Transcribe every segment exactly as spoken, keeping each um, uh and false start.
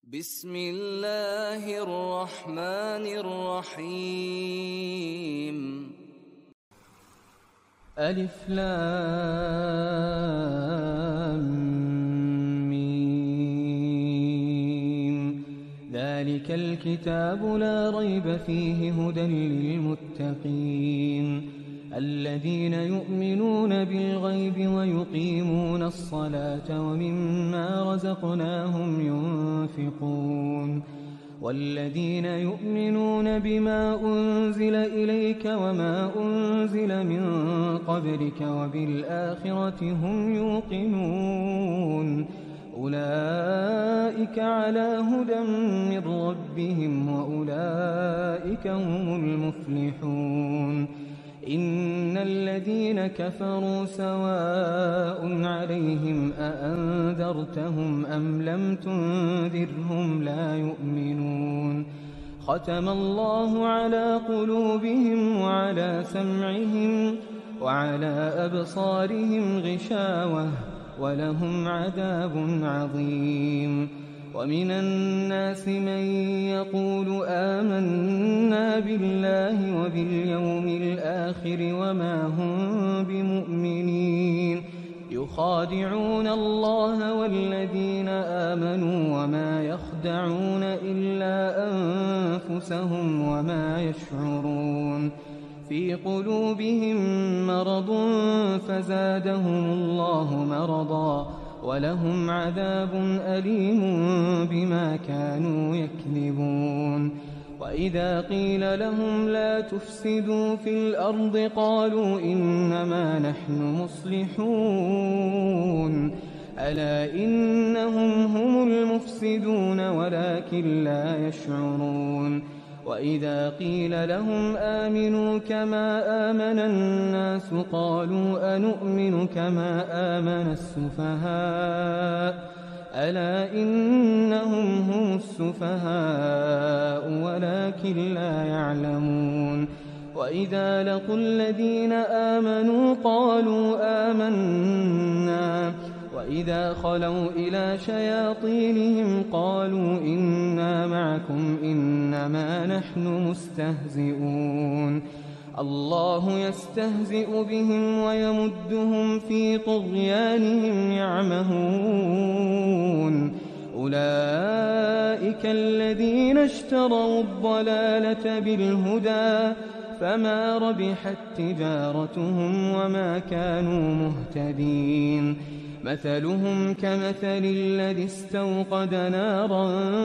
بسم الله الرحمن الرحيم. ألف لام ميم. ذلك الكتاب لا ريب فيه هدى للمتقين الذين يؤمنون بالغيب ويقيمون الصلاة ومما رزقناهم ينفقون والذين يؤمنون بما أنزل إليك وما أنزل من قبلك وبالآخرة هم يوقنون أولئك على هدى من ربهم وأولئك هم المفلحون. إن الذين كفروا سواء عليهم أأنذرتهم أم لم تنذرهم لا يؤمنون. ختم الله على قلوبهم وعلى سمعهم وعلى أبصارهم غشاوة ولهم عذاب عظيم. ومن الناس من يقول آمنا بالله وباليوم الآخر وما هم بمؤمنين يخادعون الله والذين آمنوا وما يخدعون إلا أنفسهم وما يشعرون. في قلوبهم مرض فزادهم الله مرضا ولهم عذاب أليم بما كانوا يكذبون. وإذا قيل لهم لا تفسدوا في الأرض قالوا إنما نحن مصلحون ألا إنهم هم المفسدون ولكن لا يشعرون. وإذا قيل لهم آمنوا كما آمن الناس قالوا أنؤمن كما آمن السفهاء ألا إنهم هم السفهاء ولكن لا يعلمون. وإذا لقوا الذين آمنوا قالوا آمنا وإذا خلوا إلى شياطينهم قالوا إنا معكم إنما نحن مستهزئون. الله يستهزئ بهم ويمدهم في طغيانهم يعمهون. أولئك الذين اشتروا الضلالة بالهدى فما ربحت تجارتهم وما كانوا مهتدين. مثلهم كمثل الذي استوقد نارا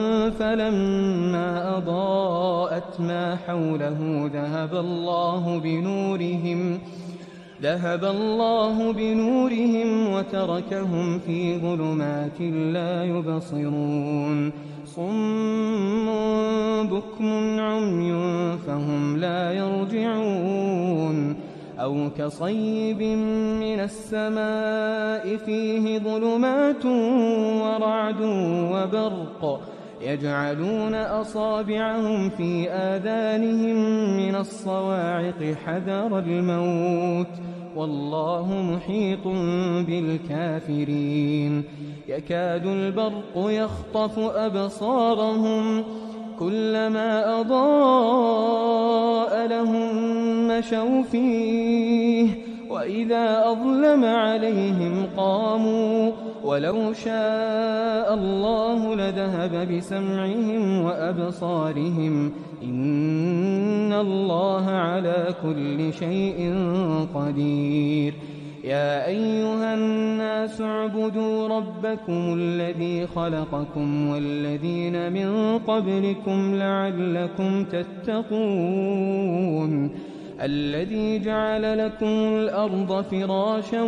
فلما أضاءت ما حوله ذهب الله بنورهم ذهب الله بنورهم وتركهم في ظلمات لا يبصرون. صم بكم عمي فهم لا يرجعون. أو كصيب من السماء فيه ظلمات ورعد وبرق يجعلون أصابعهم في آذانهم من الصواعق حذر الموت والله محيط بالكافرين. يكاد البرق يخطف أبصارهم كلما أضاء لهم مشوا فيه وإذا أظلم عليهم قاموا ولو شاء الله لذهب بسمعهم وأبصارهم إن الله على كل شيء قدير. يا أيها الناس اعبدوا ربكم الذي خلقكم والذين من قبلكم لعلكم تتقون. الذي جعل لكم الأرض فراشا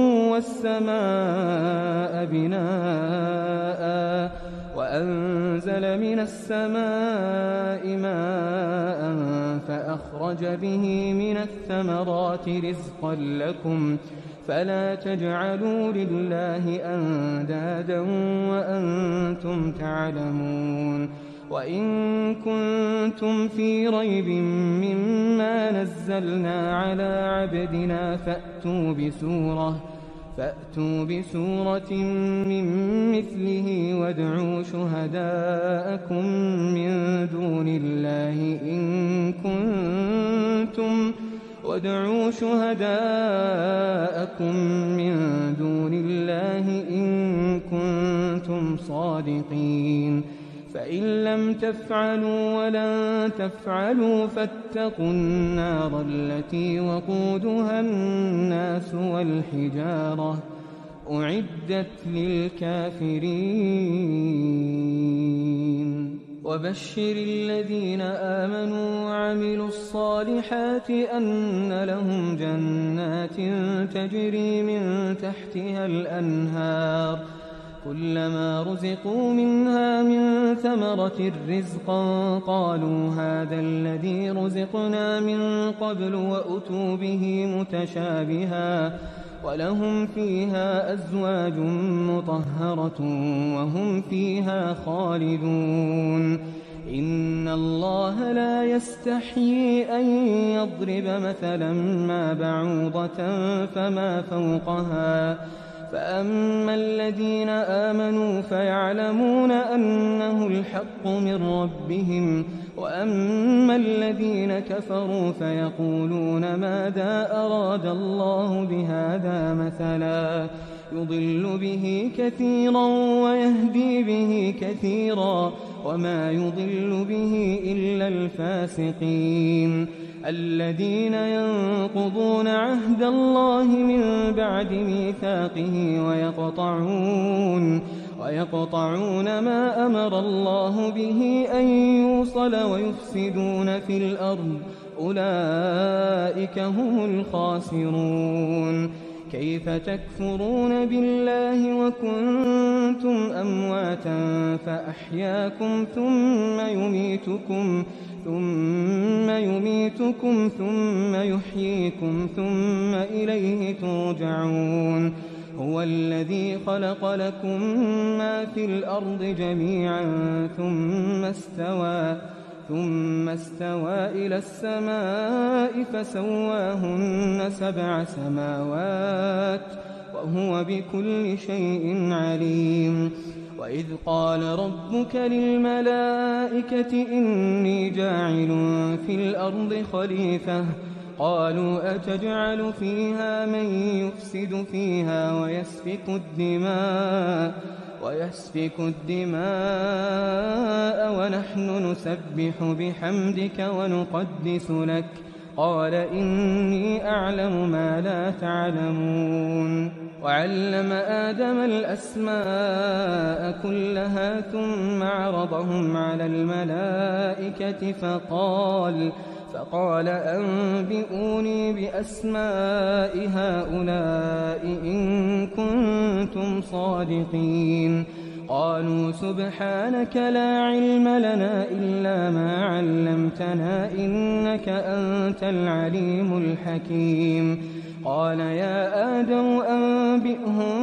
والسماء بناء وأنزل من السماء ماء فأخرج به من الثمرات رزقا لكم فلا تجعلوا لله أندادا وأنتم تعلمون. وإن كنتم في ريب مما نزلنا على عبدنا فأتوا بسورة فأتوا بسورة من مثله وادعوا شهداءكم من دون الله إن كنتم وادعوا شهداءكم من دون الله إن كنتم صادقين فإن لم تفعلوا ولن تفعلوا فاتقوا النار التي وقودها الناس والحجارة أعدت للكافرين وبشر الذين آمنوا وعملوا الصالحات أن لهم جنات تجري من تحتها الأنهار كلما رزقوا منها من ثمرة رزقا قالوا هذا الذي رزقنا من قبل وأتوا به متشابها ولهم فيها أزواج مطهرة وهم فيها خالدون إن الله لا يستحيي أن يضرب مثلا ما بعوضة فما فوقها فأما الذين آمنوا فيعلمون أنه الحق من ربهم وأما الذين كفروا فيقولون ماذا أراد الله بهذا مثلا يضل به كثيرا ويهدي به كثيرا وما يضل به إلا الفاسقين الذين ينقضون عهد الله من بعد ميثاقه ويقطعون ويقطعون ما أمر الله به أن يوصل ويفسدون في الأرض أولئك هم الخاسرون كيف تكفرون بالله وكنتم أمواتا فأحياكم ثم يميتكم ثم يميتكم ثم يحييكم ثم إليه ترجعون هو الذي خلق لكم ما في الأرض جميعا ثم استوى ثم استوى إلى السماء فسواهن سبع سماوات وهو بكل شيء عليم وإذ قال ربك للملائكة إني جاعل في الأرض خليفة قالوا أتجعل فيها من يفسد فيها ويسفك الدماء ويسفك الدماء ونحن نسبح بحمدك ونقدس لك قال إني أعلم ما لا تعلمون وعلم آدم الأسماء كلها ثم عرضهم على الملائكة فقال فقال أنبئوني بأسماء هؤلاء إن كنتم صادقين قالوا سبحانك لا علم لنا إلا ما علمتنا إنك أنت العليم الحكيم قال يا آدم أنبئهم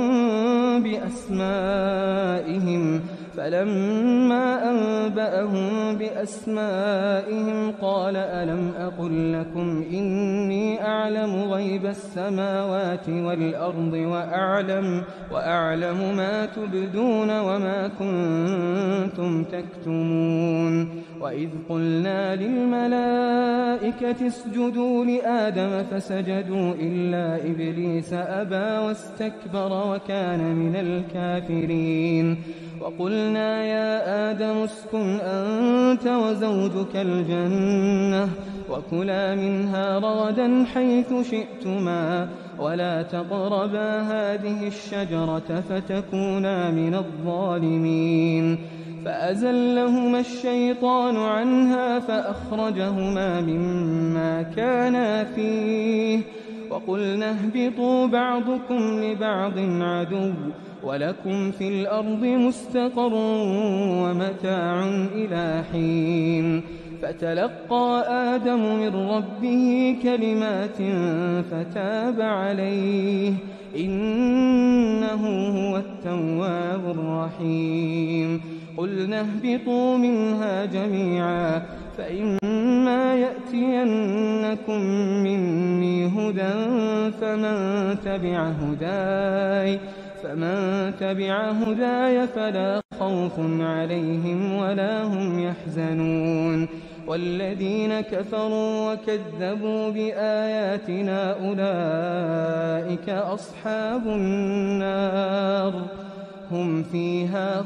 بأسمائهم فلما أنبأهم بأسمائهم قال ألم أقل لكم إني أعلم غيب السماوات والأرض وأعلم, وأعلم ما تبدون وما كنتم تكتمون وإذ قلنا للملائكة اسجدوا لآدم فسجدوا إلا إبليس أبى واستكبر وكان من الكافرين وقلنا يا آدم اسكن أنت وزوجك الجنة وكلا منها رغدا حيث شئتما ولا تقربا هذه الشجرة فتكونا من الظالمين فأزلهما الشيطان عنها فأخرجهما مما كانا فيه وقلنا اهبطوا بعضكم لبعض عدو ولكم في الأرض مستقر ومتاع إلى حين فتلقى آدم من ربه كلمات فتاب عليه إنه هو التواب الرحيم قلنا اهبطوا منها جميعا فإن فإما يأتينكم مني هدى فمن تبع هداي فمن تبع هداي فلا خوف عليهم ولا هم يحزنون والذين كفروا وكذبوا بآياتنا أولئك أصحاب النار هم فيها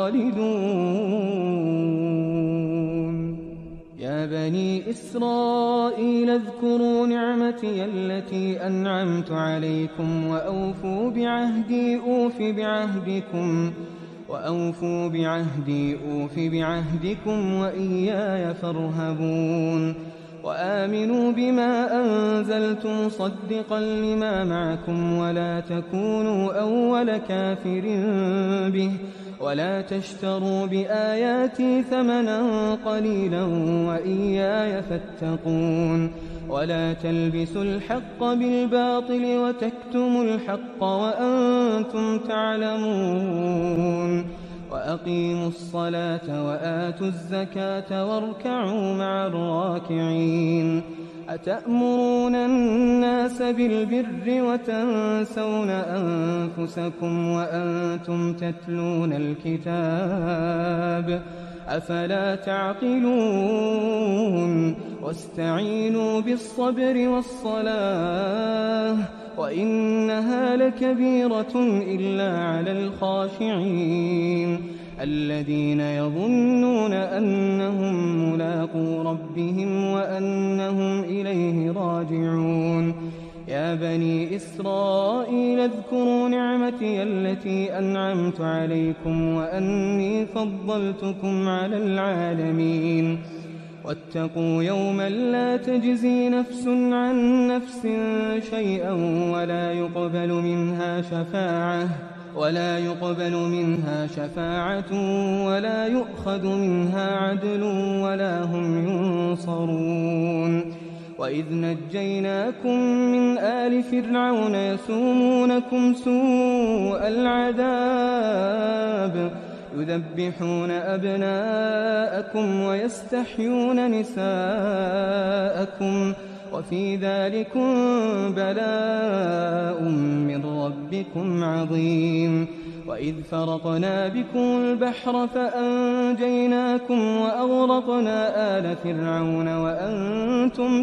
خالدون. يا بني إسرائيل اذكروا نعمتي التي أنعمت عليكم وأوفوا بعهدي أوف بعهدكم وأوفوا بعهدي أوف بعهدكم وإياي فارهبون. وآمنوا بما أنزلت مصدقا لما معكم ولا تكونوا أول كافر به ولا تشتروا بآياتي ثمنا قليلا وإياي فاتقون. ولا تلبسوا الحق بالباطل وتكتموا الحق وأنتم تعلمون. وأقيموا الصلاة وآتوا الزكاة واركعوا مع الراكعين. أتأمرون الناس بالبر وتنسون أنفسكم وأنتم تتلون الكتاب أفلا تعقلون. واستعينوا بالصبر والصلاة وإنها لكبيرة إلا على الخاشعين الذين يظنون أنهم ملاقو ربهم وأنهم إليه راجعون. يا بني إسرائيل اذكروا نعمتي التي أنعمت عليكم وأني فضلتكم على العالمين. واتقوا يوما لا تجزي نفس عن نفس شيئا ولا يقبل منها شفاعة ولا يقبل منها شفاعة ولا يؤخذ منها عدل ولا هم ينصرون. وإذ نجيناكم من آل فرعون يسومونكم سوء العذاب يذبحون أبناءكم ويستحيون نساءكم وفي ذلكم بلاء من ربكم عظيم. وإذ فرقنا بكم البحر فأنجيناكم وأغرقنا آل فرعون وأنتم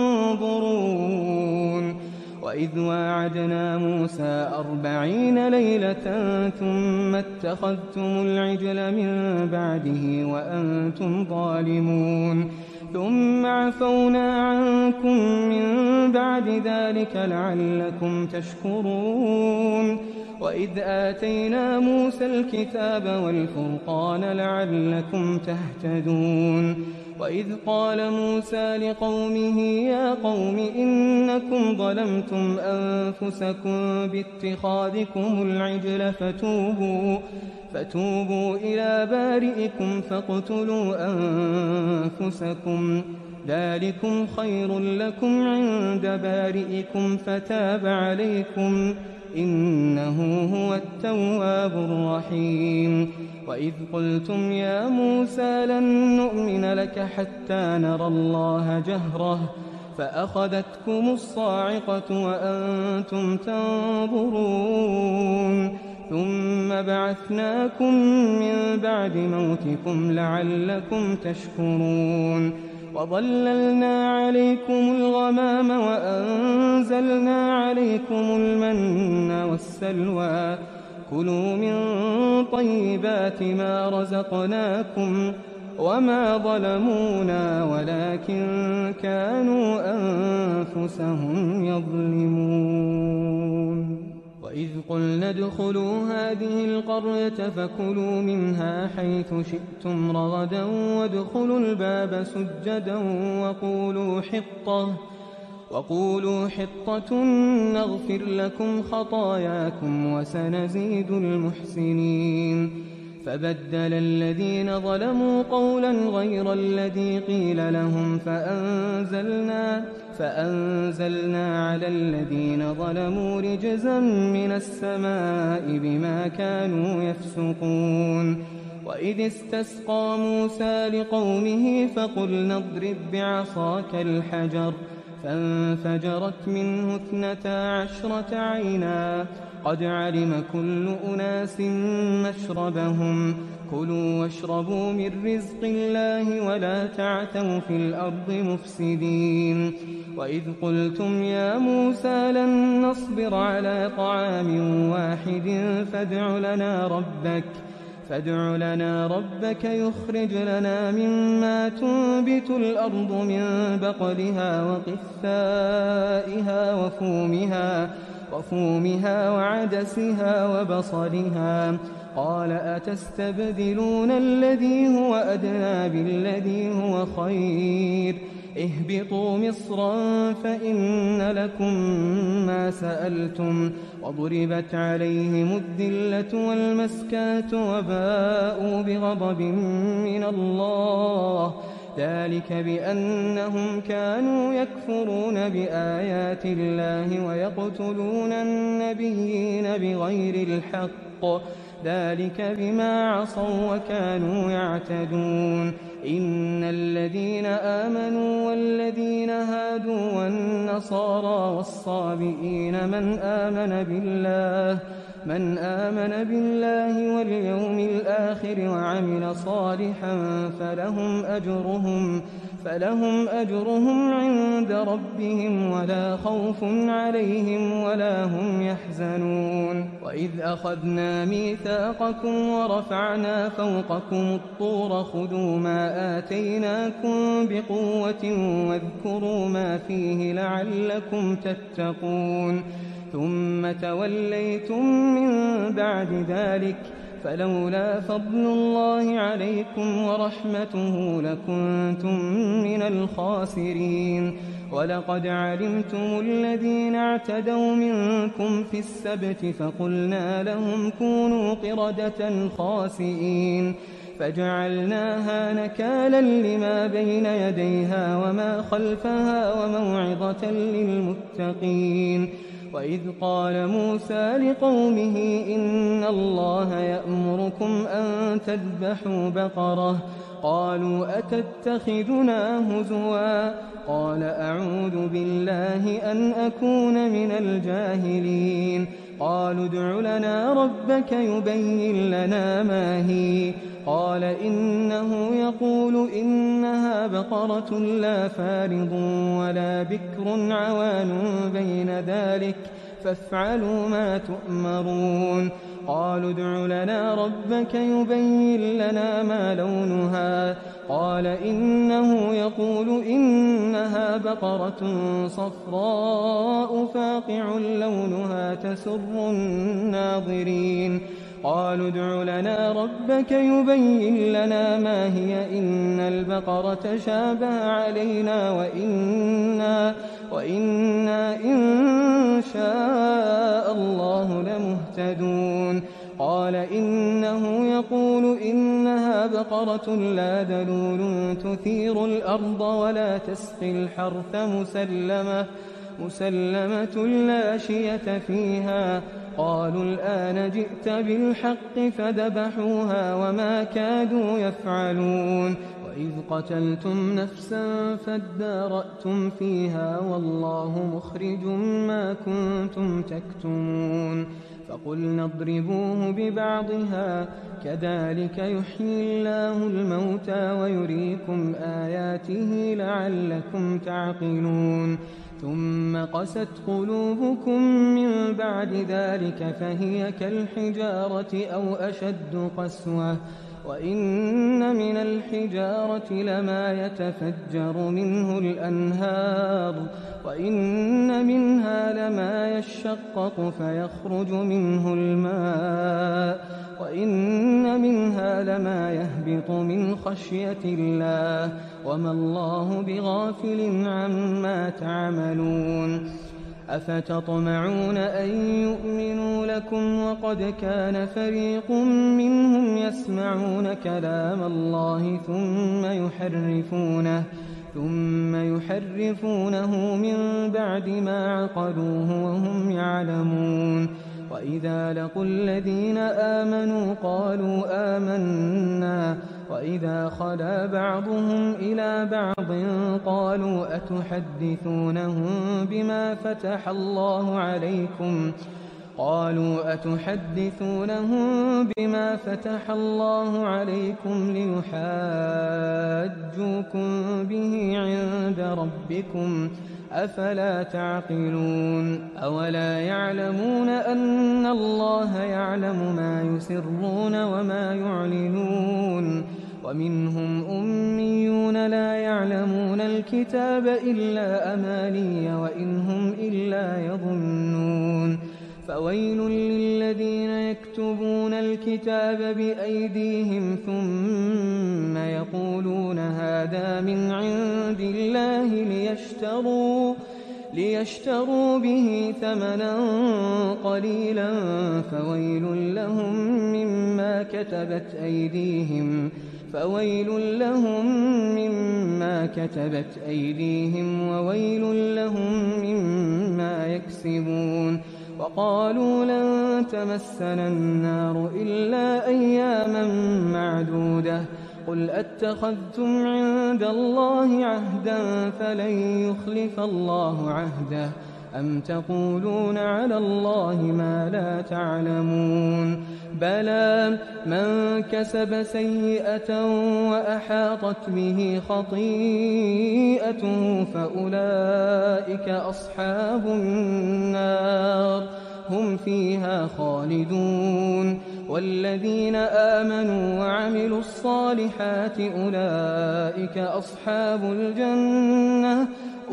تنظرون. وإذ واعدنا موسى أربعين ليلة ثم اتخذتم العجل من بعده وأنتم ظالمون ثم عفونا عنكم من بعد ذلك لعلكم تشكرون. وإذ آتينا موسى الكتاب والفرقان لعلكم تهتدون. وإذ قال موسى لقومه يا قوم إنكم ظلمتم أنفسكم باتخاذكم العجل فتوبوا فتوبوا إلى بارئكم فاقتلوا أنفسكم ذلكم خير لكم عند بارئكم فتاب عليكم إنه هو التواب الرحيم. وإذ قلتم يا موسى لن نؤمن لك حتى نرى الله جهرة فأخذتكم الصاعقة وأنتم تنظرون ثم بعثناكم من بعد موتكم لعلكم تشكرون. وظللنا عليكم الغمام وأنزلنا عليكم المن والسلوى كلوا من طيبات ما رزقناكم وما ظلمونا ولكن كانوا أنفسهم يظلمون. وإذ قلنا ادخلوا هذه القرية فكلوا منها حيث شئتم رغدا وادخلوا الباب سجدا وقولوا حطة وقولوا حطة نغفر لكم خطاياكم وسنزيد المحسنين. فبدل الذين ظلموا قولا غير الذي قيل لهم فأنزلنا, فأنزلنا على الذين ظلموا رجزا من السماء بما كانوا يفسقون. وإذ استسقى موسى لقومه فقلنا اضرب بعصاك الحجر فانفجرت منه اثنتا عشرة عينا قد علم كل أناس مشربهم كلوا واشربوا من رزق الله ولا تعثوا في الأرض مفسدين وإذ قلتم يا موسى لن نصبر على طعام واحد فادع لنا ربك فادع لنا ربك يخرج لنا مما تنبت الأرض من بقلها وقثائها وفومها وفومها وعدسها وبصلها قال أتستبدلون الذي هو أدنى بالذي هو خير اهبطوا مصرا فإن لكم ما سألتم وضربت عليهم الذلة والمسكنة وباءوا بغضب من الله ذلك بأنهم كانوا يكفرون بآيات الله ويقتلون النبيين بغير الحق ذلك بما عصوا وكانوا يعتدون إن الذين آمنوا والذين هادوا والنصارى والصابئين من آمن بالله من آمن بالله واليوم الآخر وعمل صالحا فلهم أجرهم فلهم أجرهم عند ربهم ولا خوف عليهم ولا هم يحزنون وإذ أخذنا ميثاقكم ورفعنا فوقكم الطور خذوا ما آتيناكم بقوة واذكروا ما فيه لعلكم تتقون ثم توليتم من بعد ذلك فلولا فضل الله عليكم ورحمته لكنتم من الخاسرين ولقد علمتم الذين اعتدوا منكم في السبت فقلنا لهم كونوا قردة خاسئين فجعلناها نكالا لما بين يديها وما خلفها وموعظة للمتقين وإذ قال موسى لقومه إن الله يأمركم أن تذبحوا بقرة قالوا أتتخذنا هزوا قال أعوذ بالله أن أكون من الجاهلين قالوا ادع لنا ربك يبين لنا ما هي قال إنه يقول إنها بقرة لا فارض ولا بكر عوان بين ذلك فافعلوا ما تؤمرون قالوا ادع لنا ربك يبين لنا ما لونها قال إنه يقول إنها بقرة صفراء فاقع لونها تسر الناظرين قالوا ادع لنا ربك يبين لنا ما هي إن البقرة شابه علينا وإنا, وإنا إن شاء الله لمهتدون قال إنه يقول إنها بقرة لا ذلول تثير الأرض ولا تسقي الحرث مسلمة مسلمة لا شية فيها قالوا الآن جئت بالحق فذبحوها وما كادوا يفعلون وإذ قتلتم نفسا فادارأتم فيها والله مخرج ما كنتم تكتمون فقلنا اضربوه ببعضها كذلك يحيي الله الموتى ويريكم آياته لعلكم تعقلون ثم قست قلوبكم من بعد ذلك فهي كالحجارة أو أشد قسوة وإن من الحجارة لما يتفجر منه الأنهار وإن منها لما يشقق فيخرج منه الماء وإن منها لما يهبط من خشية الله وما الله بغافل عما تعملون أفتطمعون أن يؤمنوا لكم وقد كان فريق منهم يسمعون كلام الله ثم يحرفونه ثم يحرفونه من بعد ما عقلوه وهم يعلمون وإذا لقوا الذين آمنوا قالوا آمنا وإذا خلا بعضهم إلى بعض قالوا أتحدثونهم بما فتح الله عليكم قالوا أتحدثونهم بما فتح الله عليكم ليحاجوكم به عند ربكم أفلا تعقلون أولا يعلمون أن الله يعلم ما يسرون وما يعلنون ومنهم أميون لا يعلمون الكتاب إلا أماني وإن هم إلا يظنون فويل للذين يكتبون الكتاب بأيديهم ثم يقولون هذا من عند الله ليشتروا ليشتروا به ثمنا قليلا فويل لهم مما كتبت أيديهم فويل لهم مما كتبت أيديهم وويل لهم مما يكسبون وقالوا لن تمسنا النار إلا أياما معدودة قل أتخذتم عند الله عهدا فلن يخلف الله عهده أم تقولون على الله ما لا تعلمون بلى من كسب سيئة وأحاطت به خطيئته فأولئك أصحاب النار هم فيها خالدون والذين آمنوا وعملوا الصالحات أولئك أصحاب الجنة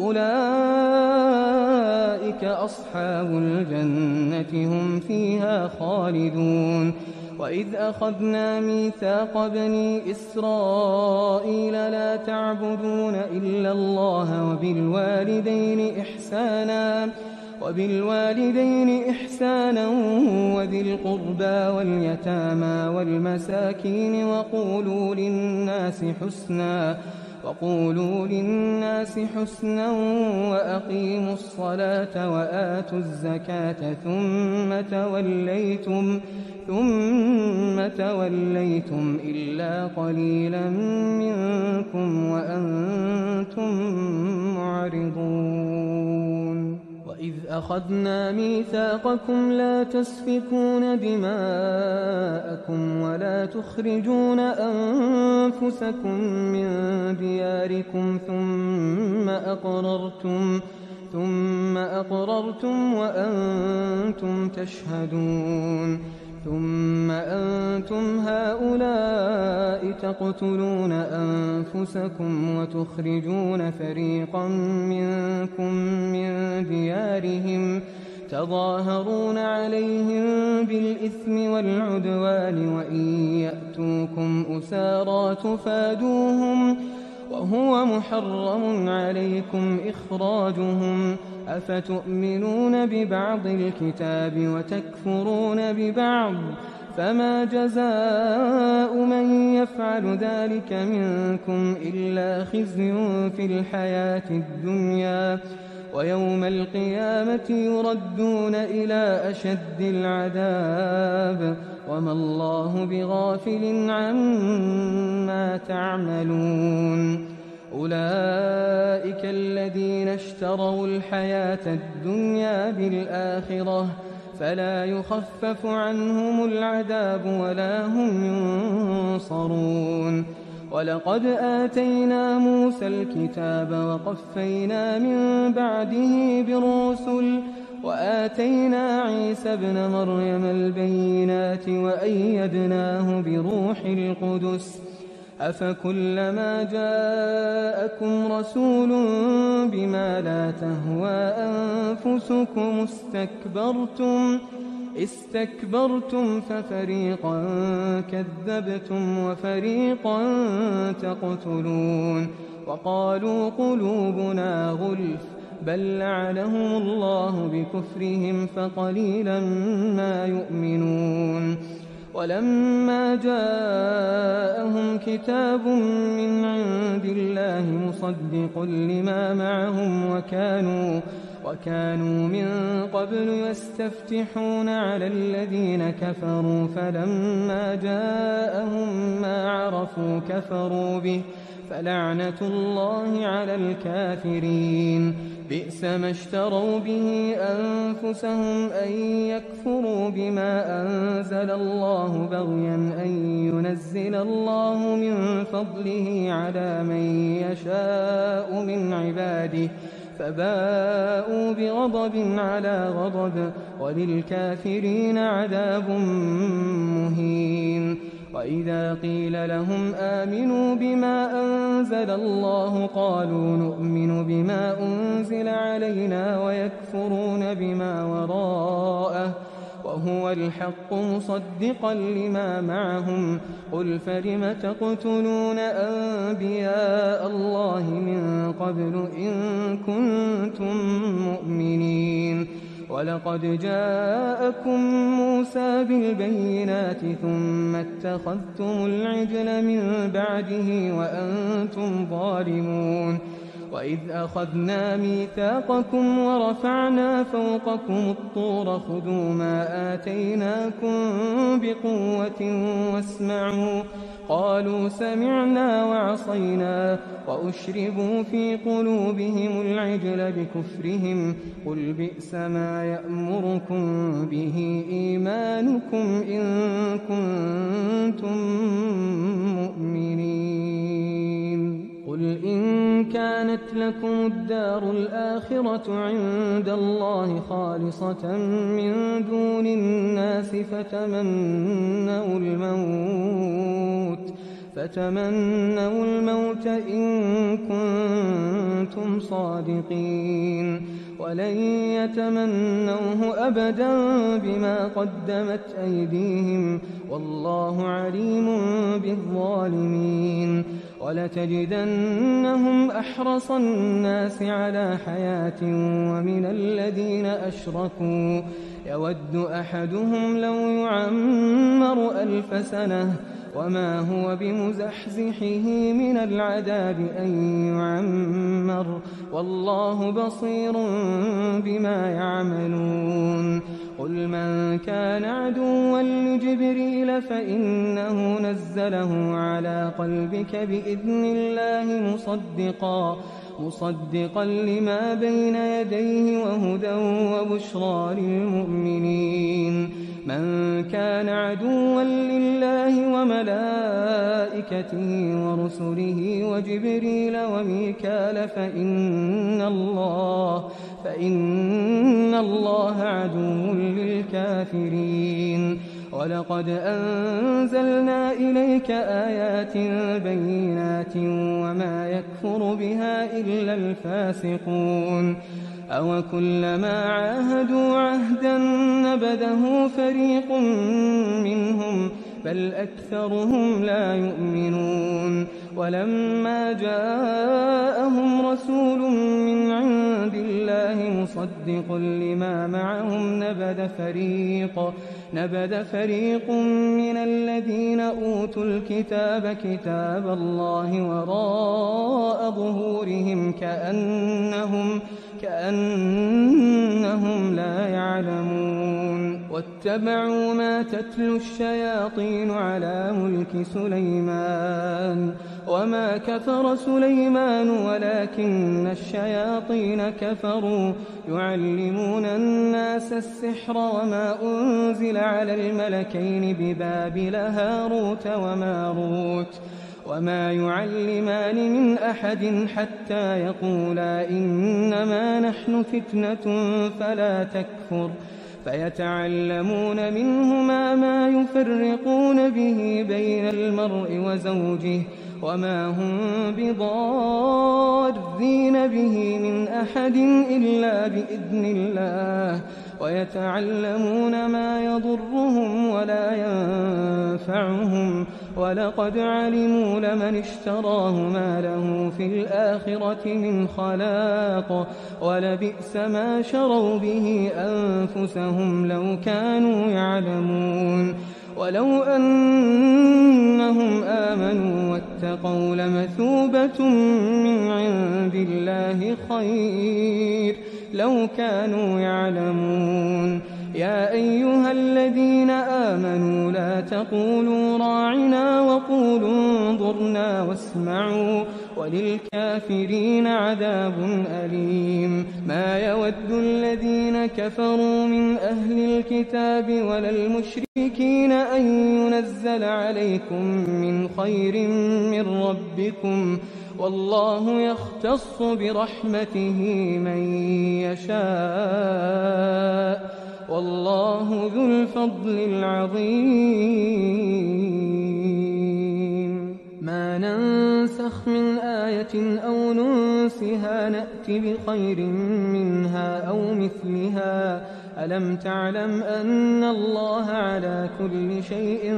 أولئك أصحاب الجنة هم فيها خالدون وإذ أخذنا ميثاق بني إسرائيل لا تعبدون إلا الله وبالوالدين إحسانا وبالوالدين إحسانا وذي القربى واليتامى والمساكين وقولوا للناس حسنا وقولوا للناس حسنا وأقيموا الصلاة وآتوا الزكاة ثم توليتم ثم توليتم إلا قليلا منكم وأنتم معرضون وإذ أخذنا ميثاقكم لا تسفكون دماءكم ولا تخرجون أنفسكم من دياركم ثم أقررتم ثم أقررتم وأنتم تشهدون ثم أنتم هؤلاء تقتلون أنفسكم وتخرجون فريقا منكم من ديارهم تظاهرون عليهم بالإثم والعدوان وإن يأتوكم أسارى تفادوهم وهو محرم عليكم إخراجهم أفتؤمنون ببعض الكتاب وتكفرون ببعض فما جزاء من يفعل ذلك منكم إلا خزي في الحياة الدنيا ويوم القيامة يردون إلى أشد العذاب وما الله بغافل عما تعملون أولئك الذين اشتروا الحياة الدنيا بالآخرة فلا يخفف عنهم العذاب ولا هم ينصرون ولقد آتينا موسى الكتاب وقفينا من بعده بالرسل وآتينا عيسى ابن مريم البينات وأيدناه بروح القدس أفكلما جاءكم رسول بما لا تهوى أنفسكم استكبرتم استكبرتم ففريقا كذبتم وفريقا تقتلون وقالوا قلوبنا غلف بل لعنهم الله بكفرهم فقليلا ما يؤمنون ولما جاءهم كتاب من عند الله مصدق لما معهم وكانوا وكانوا من قبل يستفتحون على الذين كفروا فلما جاءهم ما عرفوا كفروا به فلعنة الله على الكافرين. بئس ما اشتروا به أنفسهم أن يكفروا بما أنزل الله بغيا أن ينزل الله من فضله على من يشاء من عباده فباءوا بغضب على غضب وللكافرين عذاب مهين. وإذا قيل لهم آمنوا بما أنزل الله قالوا نؤمن بما أنزل علينا ويكفرون بما وراءه وهو الحق مصدقا لما معهم قل فلم تقتلون أنبياء الله من قبل إن كنتم مؤمنين. ولقد جاءكم موسى بالبينات ثم اتخذتم العجل من بعده وأنتم ظالمون. وإذ أخذنا ميثاقكم ورفعنا فوقكم الطور خذوا ما آتيناكم بقوة واسمعوا قالوا سمعنا وعصينا وأشربوا في قلوبهم العجل بكفرهم قل بئس ما يأمركم به إيمانكم إن كنتم مؤمنين. قل إن كانت لكم الدار الآخرة عند الله خالصة من دون الناس فتمنوا الموت فتمنوا الموت إن كنتم صادقين ولن يتمنوه أبدا بما قدمت أيديهم والله عليم بالظالمين. ولتجدنهم أحرص الناس على حياة ومن الذين أشركوا يود أحدهم لو يعمر ألف سنة وما هو بمزحزحه من العذاب أن يعمر والله بصير بما يعملون. قل من كان عدوا لجبريل فإنه نزله على قلبك بإذن الله مصدقا مصدقا لما بين يديه وهدى وبشرى للمؤمنين. من كان عدوا لله وملائكته ورسله وجبريل وميكال فإن الله فإن الله عدو للكافرين. ولقد أنزلنا إليك آيات بينات وما يكفر بها إلا الفاسقون. أو كلما عاهدوا عهدا نبذه فريق منهم بل أكثرهم لا يؤمنون. ولما جاءهم رسول من عند الله مصدق لما معهم نبذ فريق نبذ فريق من الذين أوتوا الكتاب كتاب الله وراء ظهورهم كأنهم كأنهم لا يعلمون. واتبعوا ما تتلو الشياطين على ملك سليمان وما كفر سليمان ولكن الشياطين كفروا يعلمون الناس السحر وما أنزل على الملكين ببابل هاروت وماروت وما يعلمان من أحد حتى يقولا إنما نحن فتنة فلا تكفر فيتعلمون منهما ما يفرقون به بين المرء وزوجه وما هم بضارين به من أحد إلا بإذن الله ويتعلمون ما يضرهم ولا ينفعهم ولقد علموا لمن اشتراه ما له في الآخرة من خلاق ولبئس ما شروا به أنفسهم لو كانوا يعلمون. ولو أنهم آمنوا واتقوا لمثوبة من عند الله خير لو كانوا يعلمون. يا أيها الذين آمنوا لا تقولوا راعنا وقولوا انظرنا واسمعوا وللكافرين عذاب أليم. ما يود الذين كفروا من أهل الكتاب ولا المشركين أن ينزل عليكم من خير من ربكم والله يختص برحمته من يشاء والله ذو الفضل العظيم. ما ننسخ من آية أو ننسها نأت بخير منها أو مثلها. ألم تعلم أن الله على كل شيء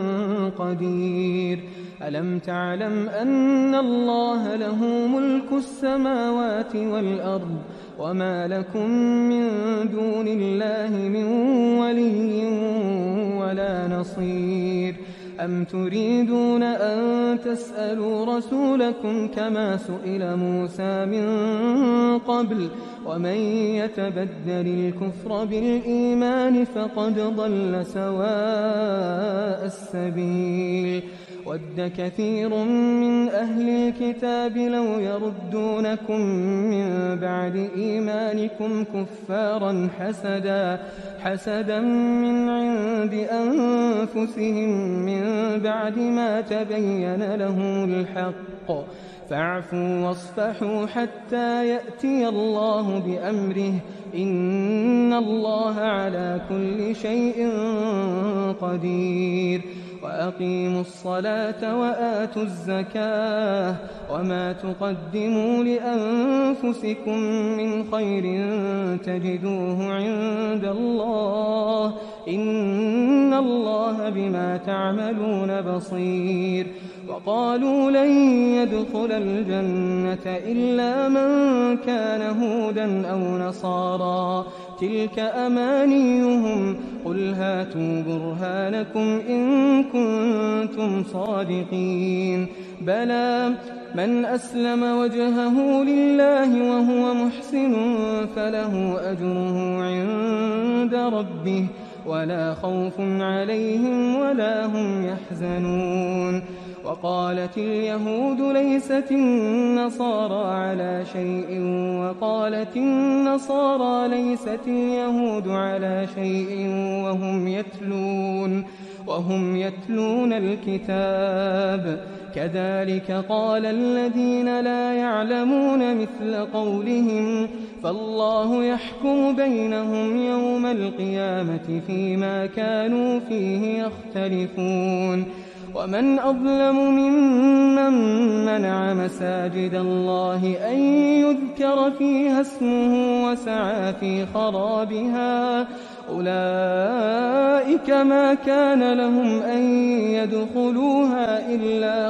قدير. ألم تعلم أن الله له ملك السماوات والأرض وما لكم من دون الله من ولي ولا نصير. أم تريدون أن تسألوا رسولكم كما سئل موسى من قبل ومن يتبدل الكفر بالإيمان فقد ضل سواء السبيل. ود كثير من أهل الكتاب لو يردونكم من بعد إيمانكم كفارا حسدا حسدا من عند أنفسهم من بعد ما تبين لهم الحق فاعفوا واصفحوا حتى يأتي الله بأمره إن الله على كل شيء قدير. وأقيموا الصلاة وآتوا الزكاة وما تقدموا لأنفسكم من خير تجدوه عند الله إن الله بما تعملون بصير. وقالوا لن يدخل الجنة إلا من كان هودا أو نصارى تلك أمانيهم قل هاتوا برهانكم إن كنتم صادقين. بلى من أسلم وجهه لله وهو محسن فله أجره عند ربه ولا خوف عليهم ولا هم يحزنون. وقالت اليهود ليست النصارى على شيء وقالت النصارى ليست اليهود على شيء وهم يتلون وهم يتلون الكتاب كذلك قال الذين لا يعلمون مثل قولهم فالله يحكم بينهم يوم القيامة فيما كانوا فيه يختلفون. ومن أظلم ممن منع مساجد الله أن يذكر فيها اسمه وسعى في خرابها أولئك ما كان لهم أن يدخلوها إلا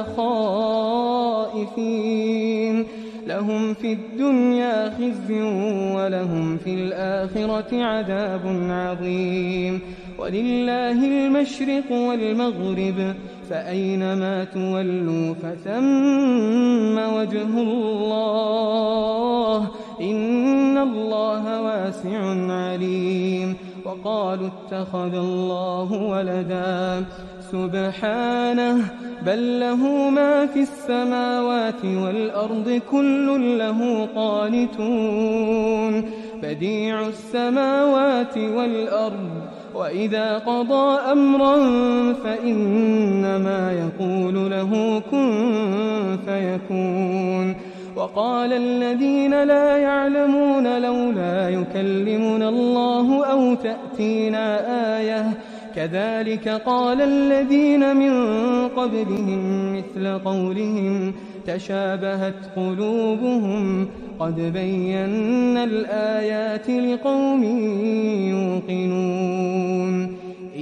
خائفين لهم في الدنيا خزي ولهم في الآخرة عذاب عظيم. ولله المشرق والمغرب فأينما تولوا فثم وجه الله إن الله واسع عليم. وقالوا اتخذ الله ولدا سبحانه بل له ما في السماوات والأرض كل له قانتون بديع السماوات والأرض وإذا قضى أمرا فإنما يقول له كن فيكون. وقال الذين لا يعلمون لولا يكلمنا الله أو تأتينا آية كذلك قال الذين من قبلهم مثل قولهم تشابهت قلوبهم قد بينا الآيات لقوم يوقنون.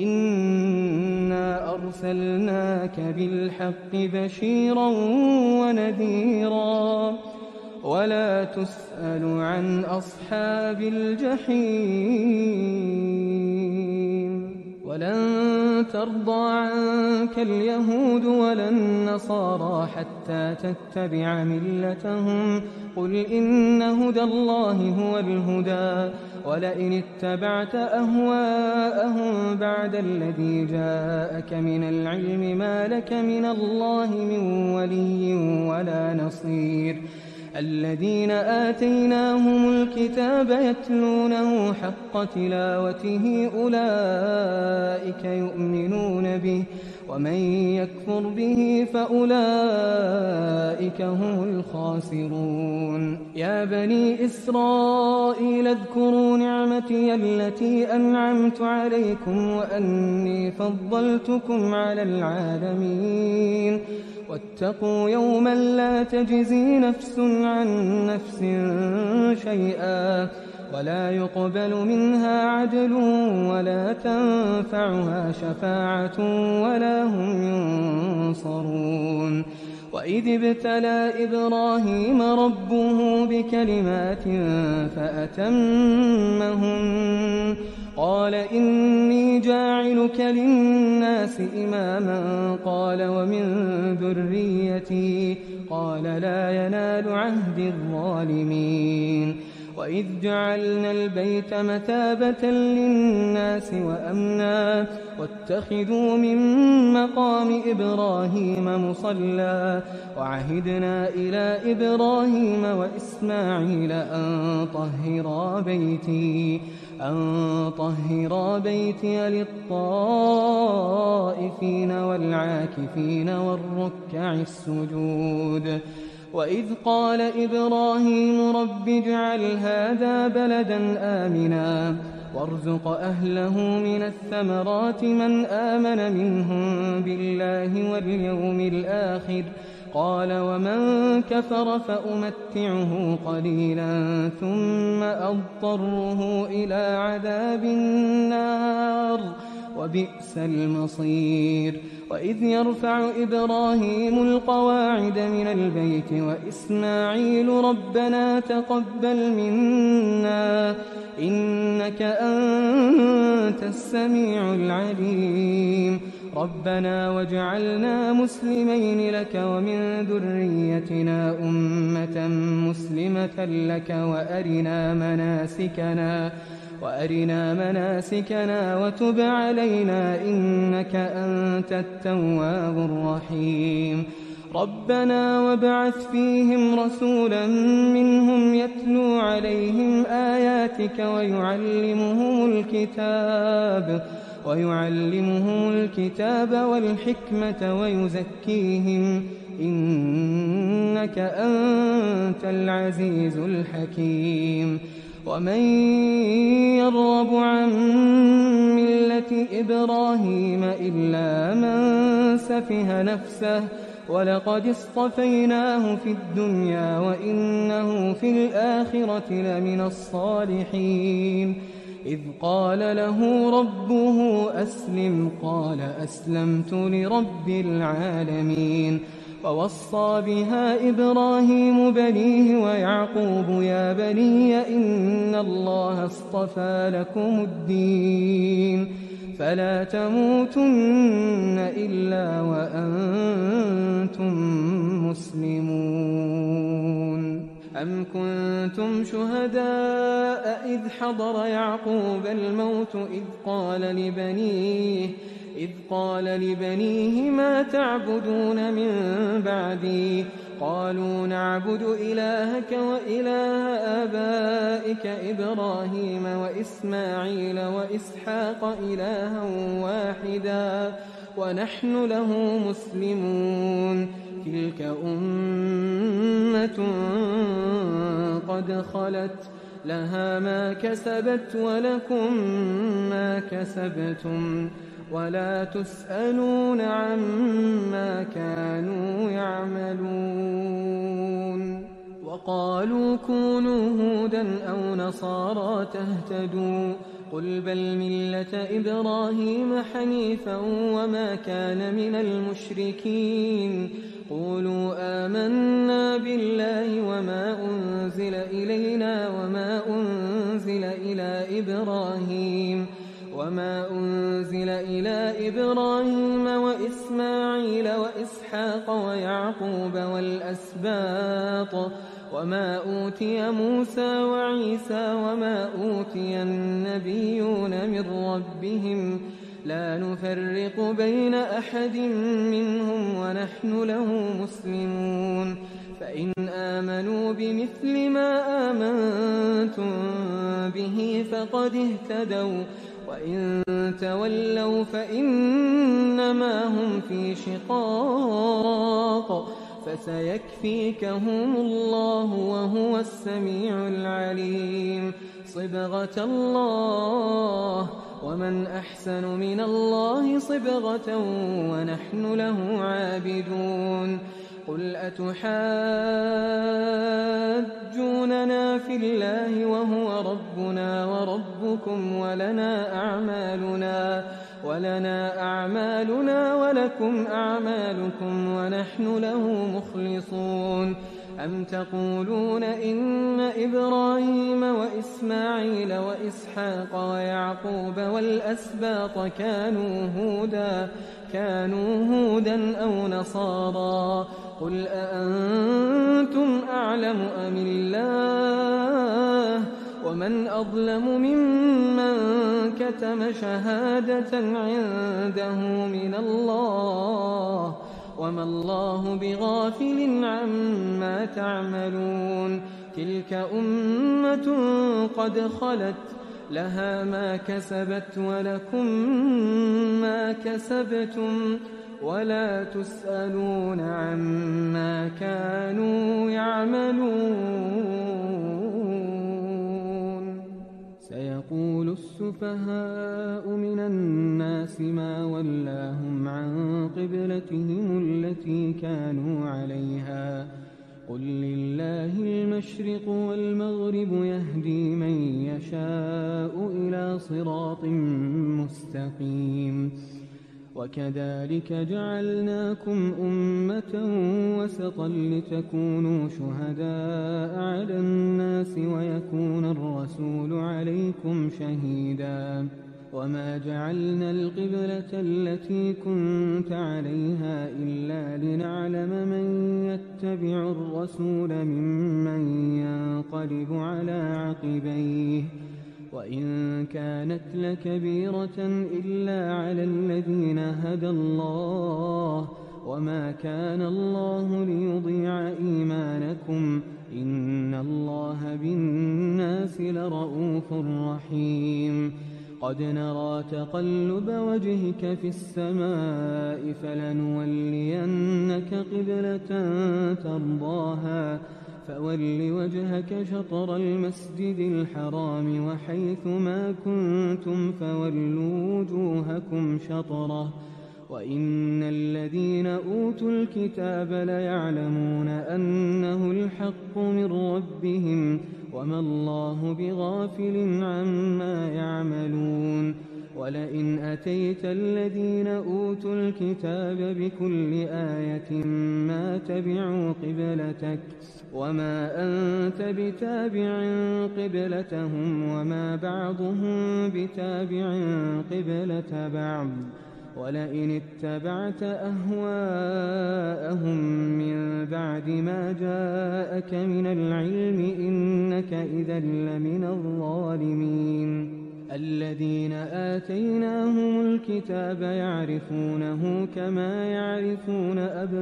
إنا أرسلناك بالحق بشيرا ونذيرا ولا تسأل عن أصحاب الجحيم. ولن ترضى عنك اليهود ولا النصارى حتى تتبع ملتهم قل إن هدى الله هو الهدى ولئن اتبعت أهواءهم بعد الذي جاءك من العلم ما لك من الله من ولي ولا نصير الذين آتيناهم الكتاب يتلونه حق تلاوته أولئك يؤمنون به ومن يكفر به فأولئك هم الخاسرون يا بني إسرائيل اذكروا نعمتي التي أنعمت عليكم وأني فضلتكم على العالمين واتقوا يوما لا تجزي نفس عن نفس شيئا ولا يقبل منها عدل ولا تنفعها شفاعة ولا هم ينصرون وإذ ابتلى إبراهيم ربه بكلمات فأتمهن قال إني جاعلك للناس إماما قال ومن ذريتي قال لا ينال عهد الظالمين وإذ جعلنا البيت مثابة للناس وأمنا واتخذوا من مقام إبراهيم مصلى وعهدنا إلى إبراهيم وإسماعيل أن طهرا بيتي أن طهرا بيتي للطائفين والعاكفين والركع السجود وإذ قال إبراهيم رب اجعل هذا بلدا آمنا وارزق أهله من الثمرات من آمن منهم بالله واليوم الآخر قال ومن كفر فأمتعه قليلا ثم أضطره إلى عذاب النار وبئس المصير وإذ يرفع إبراهيم القواعد من البيت وإسماعيل ربنا تقبل منا إنك أنت السميع العليم ربنا واجعلنا مسلمين لك ومن ذريتنا أمة مسلمة لك وأرنا مناسكنا وأرنا مناسكنا وتب علينا إنك أنت التواب الرحيم ربنا وابعث فيهم رسولا منهم يتلو عليهم آياتك ويعلمهم الكتاب ويعلمهم الكتاب والحكمة ويزكيهم إنك أنت العزيز الحكيم ومن يرغب عن ملة إبراهيم إلا من سفه نفسه ولقد اصطفيناه في الدنيا وإنه في الآخرة لمن الصالحين إذ قال له ربه أسلم قال أسلمت لرب العالمين ووصى بها إبراهيم بنيه ويعقوب يا بني إن الله اصطفى لكم الدين فلا تموتن إلا وأنتم مسلمون أم كنتم شهداء إذ حضر يعقوب الموت إذ قال لبنيه إذ قال لبنيه ما تعبدون من بعدي قالوا نعبد إلهك وإله آبائك إبراهيم وإسماعيل وإسحاق إلها واحدا ونحن له مسلمون تلك أمة قد خلت لها ما كسبت ولكم ما كسبتم ولا تسألون عما كانوا يعملون وقالوا كونوا هودا أو نصارى تهتدوا قل بل ملة إبراهيم حنيفا وما كان من المشركين قولوا آمنا بالله وما أنزل إلينا وما أنزل إلى إبراهيم وما أنزل إلى إبراهيم وإسماعيل وإسحاق ويعقوب والأسباط وما أوتي موسى وعيسى وما أوتي النبيون من ربهم لا نفرق بين أحد منهم ونحن له مسلمون فإن آمنوا بمثل ما آمنتم به فقد اهتدوا وإن تولوا فإنما هم في شقاق فسيكفيكهم الله وهو السميع العليم صبغة الله ومن أحسن من الله صبغة ونحن له عابدون قل أتحاجوننا في الله وهو ربنا وربكم ولنا أعمالنا ولنا أعمالنا ولكم أعمالكم ونحن له مخلصون أم تقولون إن إبراهيم وإسماعيل وإسحاق ويعقوب والأسباط كانوا هودا كانوا هودا أو نصارى قل أأنتم أعلم أم الله ومن أظلم ممن كتم شهادة عنده من الله وما الله بغافل عما تعملون تلك أمة قد خلت لها ما كسبت ولكم ما كسبتم ولا تسألون عما كانوا يعملون سيقول السفهاء من الناس ما ولاهم عن قبلتهم التي كانوا عليها قل لله المشرق والمغرب يهدي من يشاء إلى صراط مستقيم وكذلك جعلناكم أمة وسطا لتكونوا شهداء على الناس ويكون الرسول عليكم شهيدا وما جعلنا القبلة التي كنت عليها إلا لنعلم من يتبع الرسول ممن ينقلب على عقبيه وإن كانت لكبيرة إلا على الذين هدى الله وما كان الله ليضيع إيمانكم إن الله بالناس لرؤوف رحيم قد نرى تقلب وجهك في السماء فلنولينك قبلة ترضاها فول وجهك شطر المسجد الحرام وحيث ما كنتم فولوا وجوهكم شطره وإن الذين أوتوا الكتاب ليعلمون أنه الحق من ربهم وما الله بغافل عما يعملون ولئن أتيت الذين أوتوا الكتاب بكل آية ما تبعوا قبلتك وما أنت بتابع قبلتهم وما بعضهم بتابع قبلة بعض ولئن اتبعت أهواءهم من بعد ما جاءك من العلم إنك إذا لمن الظالمين الذين آتيناهم الكتاب يعرفونه كما يعرفون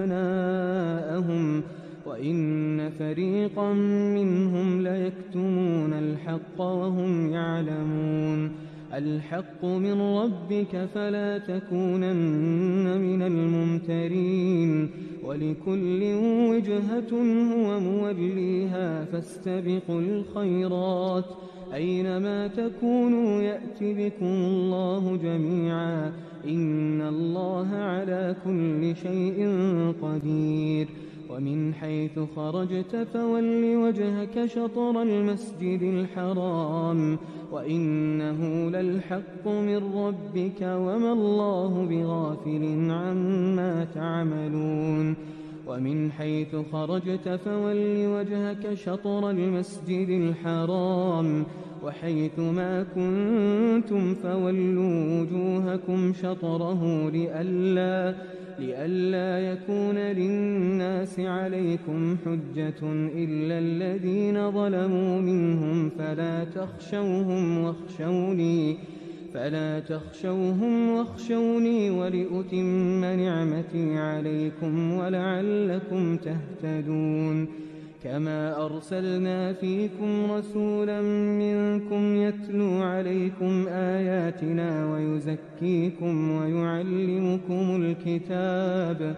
أبناءهم وإن فريقا منهم ليكتمون الحق وهم يعلمون الحق من ربك فلا تكونن من الممترين ولكل وجهة هو موليها فاستبقوا الخيرات أينما تكونوا يأت بكم الله جميعا إن الله على كل شيء قدير ومن حيث خرجت فول وجهك شطر المسجد الحرام وإنه للحق من ربك وما الله بغافل عما تعملون ومن حيث خرجت فول وجهك شطر المسجد الحرام وحيث ما كنتم فولوا وجوهكم شطره لئلا, لئلا يكون للناس عليكم حجة إلا الذين ظلموا منهم فلا تخشوهم واخشوني فلا تخشوهم واخشوني ولأتم نعمتي عليكم ولعلكم تهتدون. كما أرسلنا فيكم رسولا منكم يتلو عليكم آياتنا ويزكيكم ويعلمكم الكتاب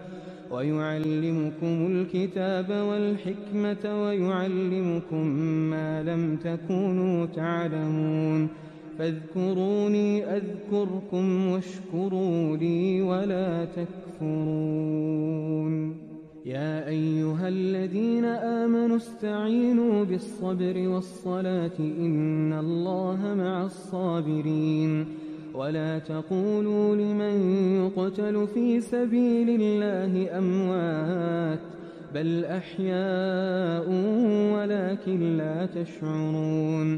ويعلمكم الكتاب والحكمة ويعلمكم ما لم تكونوا تعلمون. فاذكروني أذكركم واشكروا لي ولا تكفرون. يا أيها الذين آمنوا استعينوا بالصبر والصلاة إن الله مع الصابرين. ولا تقولوا لمن يقتل في سبيل الله أموات بل أحياء ولكن لا تشعرون.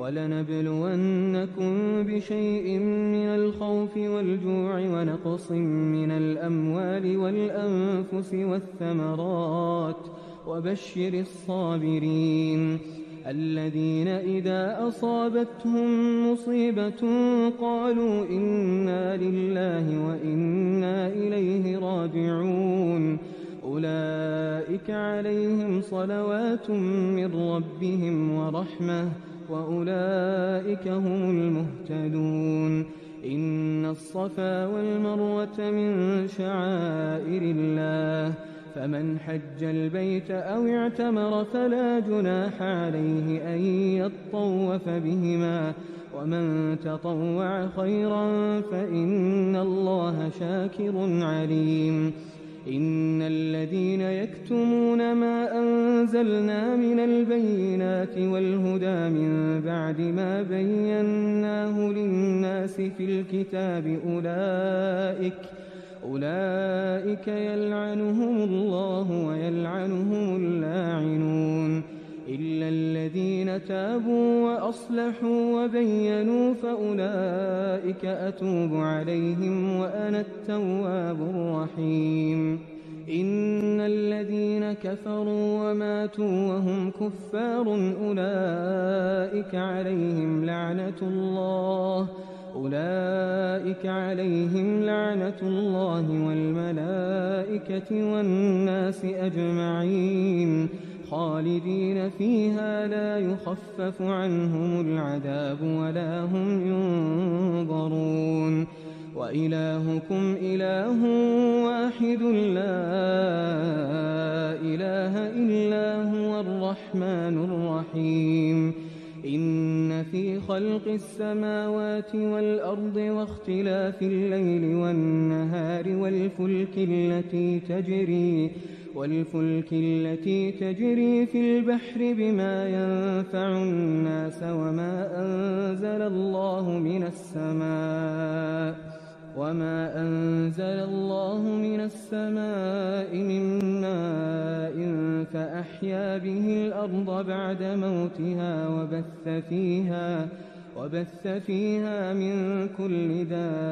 ولنبلونكم بشيء من الخوف والجوع ونقص من الأموال والأنفس والثمرات وبشر الصابرين الذين إذا أصابتهم مصيبة قالوا إنا لله وإنا إليه راجعون. أولئك عليهم صلوات من ربهم ورحمة وأولئك هم المهتدون. إن الصفا والمروة من شعائر الله فمن حج البيت أو اعتمر فلا جناح عليه أن يطوف بهما ومن تطوع خيرا فإن الله شاكر عليم. إن الذين يكتمون ما أنزلنا من البينات والهدى من بعد ما بيناه للناس في الكتاب أولئك أولئك يلعنهم الله ويلعنهم اللاعنون إلا الذين تابوا وأصلحوا وبينوا فأولئك أتوب عليهم وأنا التواب الرحيم. إن الذين كفروا وماتوا وهم كفار أولئك عليهم لعنة الله أولئك عليهم لعنة الله والملائكة والناس أجمعين خالدين فيها لا يخفف عنهم العذاب ولا هم ينظرون. وإلهكم إله واحد لا إله إلا هو الرحمن الرحيم. إن في خلق السماوات والأرض واختلاف الليل والنهار والفلك التي تجري والفلك التي تجري في البحر بما ينفع الناس وما أنزل الله من السماء وما أنزل الله من السماء من ماء فأحيا به الأرض بعد موتها وبث فيها وبث فيها من كل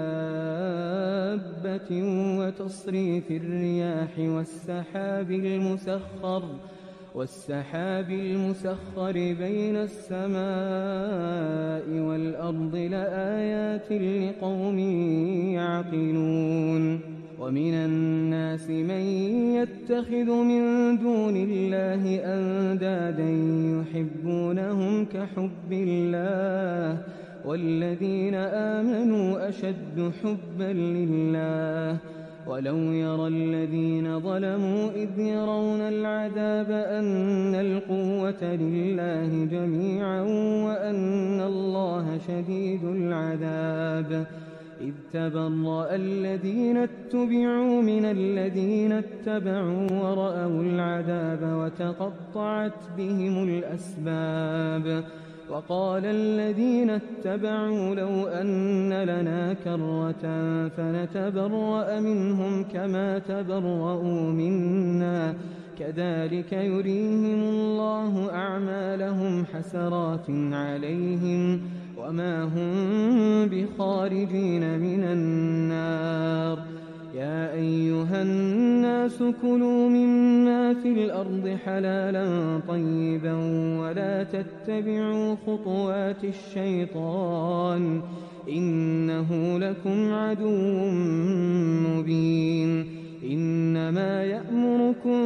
دابة وتصريف الرياح والسحاب المسخر والسحاب المسخر بين السماء والأرض لآيات لقوم يعقلون. ومن الناس من يتخذ من دون الله أندادا يحبونهم كحب الله والذين آمنوا أشد حبا لله. ولو يرى الذين ظلموا إذ يرون العذاب أن القوة لله جميعا وأن الله شديد العذاب إذ تبرأ الذين اتبعوا من الذين اتبعوا ورأوا العذاب وتقطعت بهم الأسباب. وقال الذين اتبعوا لو أن لنا كرة فنتبرأ منهم كما تبرؤوا منا كذلك يريهم الله أعمالهم حسرات عليهم وما هم بخارجين من النار. يا أيها الناس كلوا مما في الأرض حلالا طيبا ولا تتبعوا خطوات الشيطان إنه لكم عدو مبين. إنما يأمركم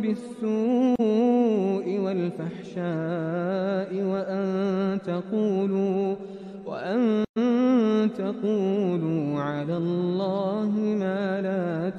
بالسوء والفحشاء وأن تقولوا وأن تقولوا على الله ما لا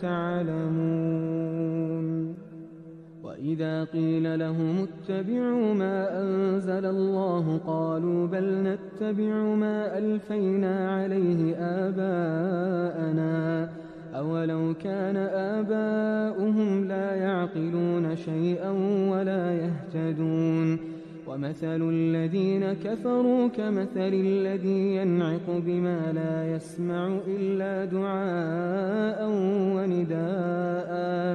تعلمون. وإذا قيل لهم اتبعوا ما أنزل الله قالوا بل نتبع ما ألفينا عليه آباءنا أولو كان آباؤهم لا يعقلون شيئا ولا يهتدون. ومثل الذين كفروا كمثل الذي ينعق بما لا يسمع إلا دعاء ونداء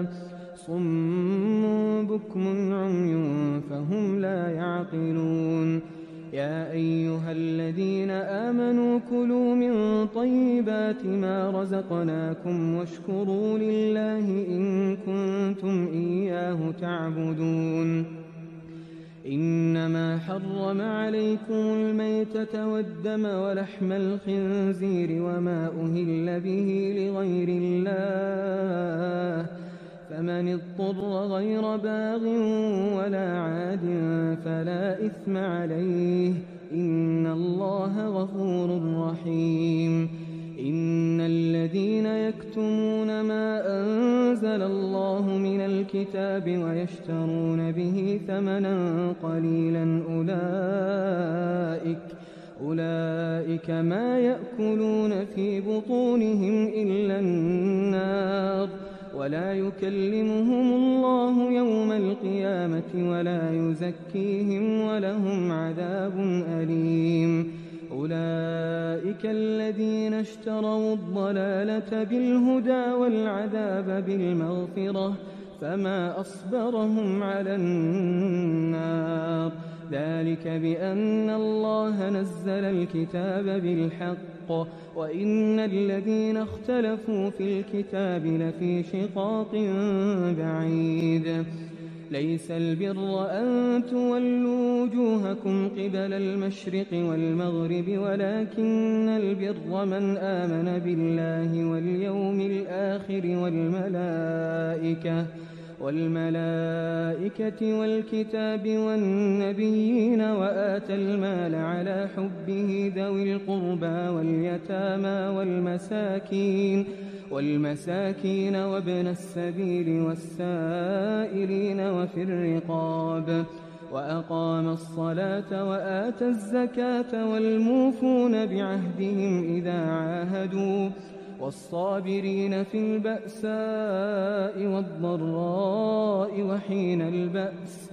صم بكم عمي فهم لا يعقلون. يا أيها الذين آمنوا كلوا من طيبات ما رزقناكم واشكروا لله إن كنتم إياه تعبدون. إنما حرم عليكم الميتة والدم ولحم الخنزير وما أهل به لغير الله فمن اضطر غير باغ ولا عاد فلا إثم عليه إن الله غفور رحيم. إن الذين يكتمون ما أنزل الله من الكتاب ويشترون به ثمنا قليلا أولئك أولئك ما يأكلون في بطونهم إلا النار ولا يكلمهم الله يوم القيامة ولا يزكيهم ولهم عذاب أليم. أولئك الذين اشتروا الضلالة بالهدى والعذاب بالمغفرة فما أصبرهم على النار ذلك بأن الله نزل الكتاب بالحق وإن الذين اختلفوا في الكتاب لفي شقاق بعيد. ليس البر أن تولوا وجوهكم قبل المشرق والمغرب ولكن البر من آمن بالله واليوم الآخر والملائكة والملائكة والكتاب والنبيين وآتى المال على حبه ذوي القربى واليتامى والمساكين والمساكين وابن السبيل والسائلين وفي الرقاب وأقام الصلاة وآتى الزكاة والموفون بعهدهم إذا عاهدوا والصابرين في البأساء والضراء وحين البأس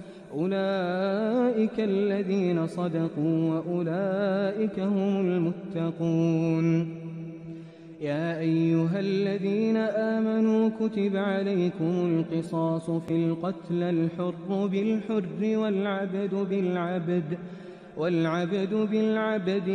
أولئك الذين صدقوا وأولئك هم المتقون. يا أيها الذين آمنوا كتب عليكم القصاص في القتلى الحر بالحر والعبد بالعبد والعبد بالعبد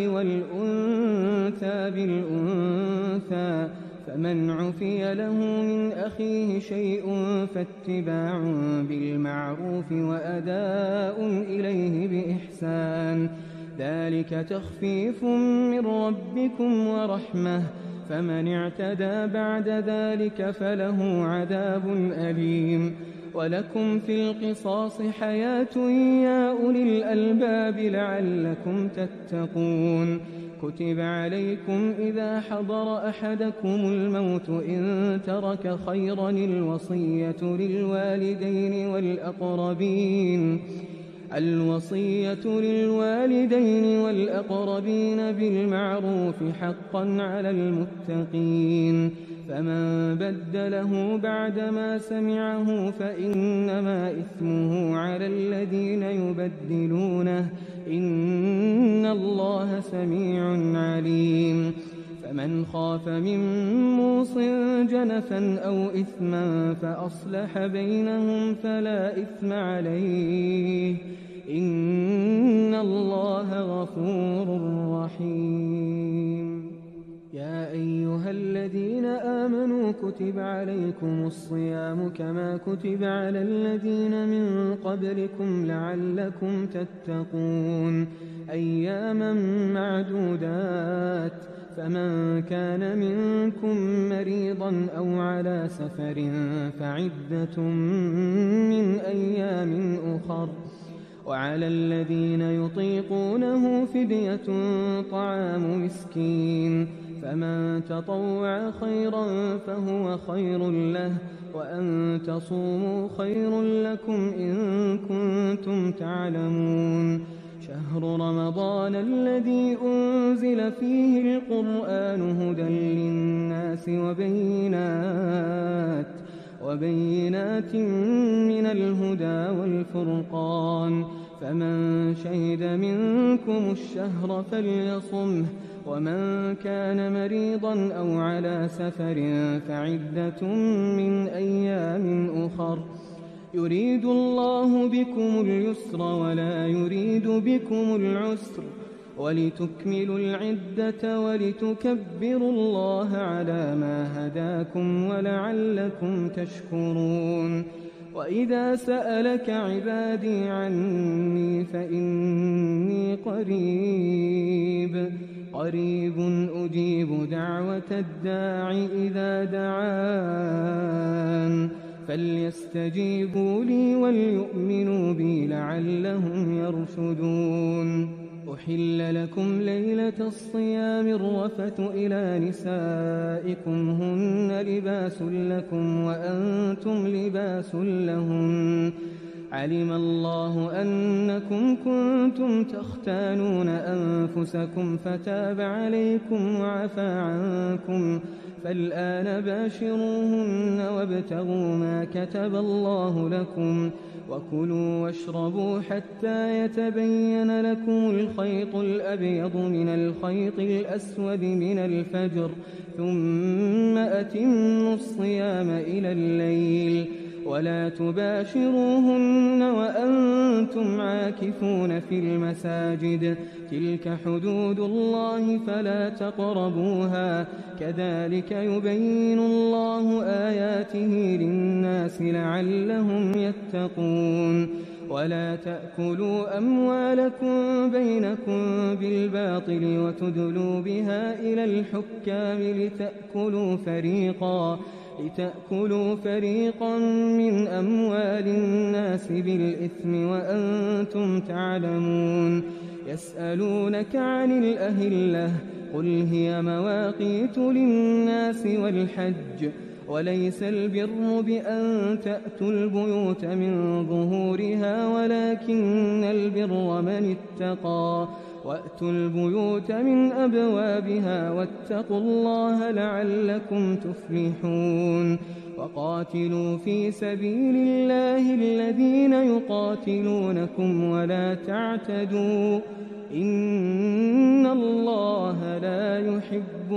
والأنثى بالأنثى فمن عفي له من أخيه شيء فاتباع بالمعروف وأداء إليه بإحسان ذلك تخفيف من ربكم ورحمة فمن اعتدى بعد ذلك فله عذاب أليم. ولكم في القصاص حياة يا أولي الألباب لعلكم تتقون. كتب عليكم إذا حضر أحدكم الموت إن ترك خيرا الوصية للوالدين والأقربين الوصية للوالدين والأقربين بالمعروف حقا على المتقين فمن بدله بعدما سمعه فإنما إثمه على الذين يبدلونه إن الله سميع عليم. فمن خاف من موص جنفا أو إثما فأصلح بينهم فلا إثم عليه إن الله غفور رحيم. يا أيها الذين آمنوا كتب عليكم الصيام كما كتب على الذين من قبلكم لعلكم تتقون أياما معدودات فمن كان منكم مريضا أو على سفر فعدة من أيام أخر وعلى الذين يطيقونه فدية طعام مسكين فمن تطوع خيرا فهو خير له وأن تصوموا خير لكم إن كنتم تعلمون. شهر رمضان الذي أنزل فيه القرآن هدى للناس وبينات وبينات من الهدى والفرقان فمن شهد منكم الشهر فليصمه ومن كان مريضا أو على سفر فعدة من أيام أخر يريد الله بكم اليسر ولا يريد بكم العسر ولتكملوا العدة ولتكبروا الله على ما هداكم ولعلكم تشكرون. وإذا سألك عبادي عني فإني قريب قريب أجيب دعوة الداع إذا دعان فليستجيبوا لي وليؤمنوا بي لعلهم يرشدون. أحل لكم ليلة الصيام الرفث إلى نسائكم هن لباس لكم وأنتم لباس لهن علم الله أنكم كنتم تختانون أنفسكم فتاب عليكم وعفى عنكم فالآن باشروهن وابتغوا ما كتب الله لكم وكلوا واشربوا حتى يتبين لكم الخيط الأبيض من الخيط الأسود من الفجر ثم أتموا الصيام إلى الليل ولا تباشروهن وأنتم عاكفون في المساجد تلك حدود الله فلا تقربوها كذلك يبين الله آياته للناس لعلهم يتقون. ولا تأكلوا أموالكم بينكم بالباطل وتدلوا بها إلى الحكام لتأكلوا فريقا لتأكلوا فريقا من أموال الناس بالإثم وأنتم تعلمون. يسألونك عن الأهلة قل هي مواقيت للناس والحج وليس البر بأن تأتوا البيوت من ظهورها ولكن البر من اتقى وأتوا البيوت من أبوابها واتقوا الله لعلكم تفلحون. وقاتلوا في سبيل الله الذين يقاتلونكم ولا تعتدوا إن الله لا يحب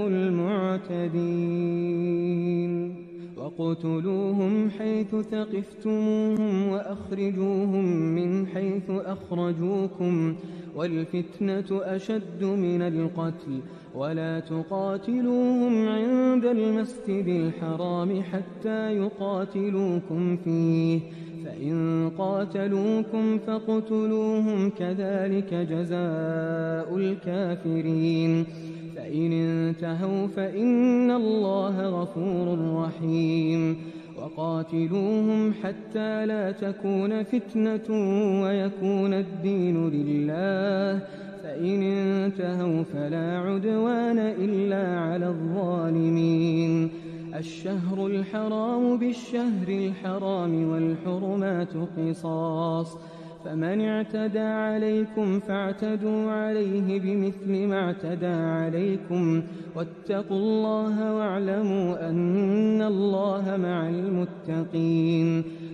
المعتدين. وقتلوهم حيث ثقفتموهم وأخرجوهم من حيث أخرجوكم والفتنة أشد من القتل ولا تقاتلوهم عند المسجد الحرام حتى يقاتلوكم فيه فإن قاتلوكم فاقتلوهم كذلك جزاء الكافرين. فإن انتهوا فإن الله غفور رحيم. وقاتلوهم حتى لا تكون فتنة ويكون الدين لله فإن انتهوا فلا عدوان إلا على الظالمين. الشهر الحرام بالشهر الحرام والحرمات قصاص فمن اعتدى عليكم فاعتدوا عليه بمثل ما اعتدى عليكم واتقوا الله واعلموا أن الله مع المتقين.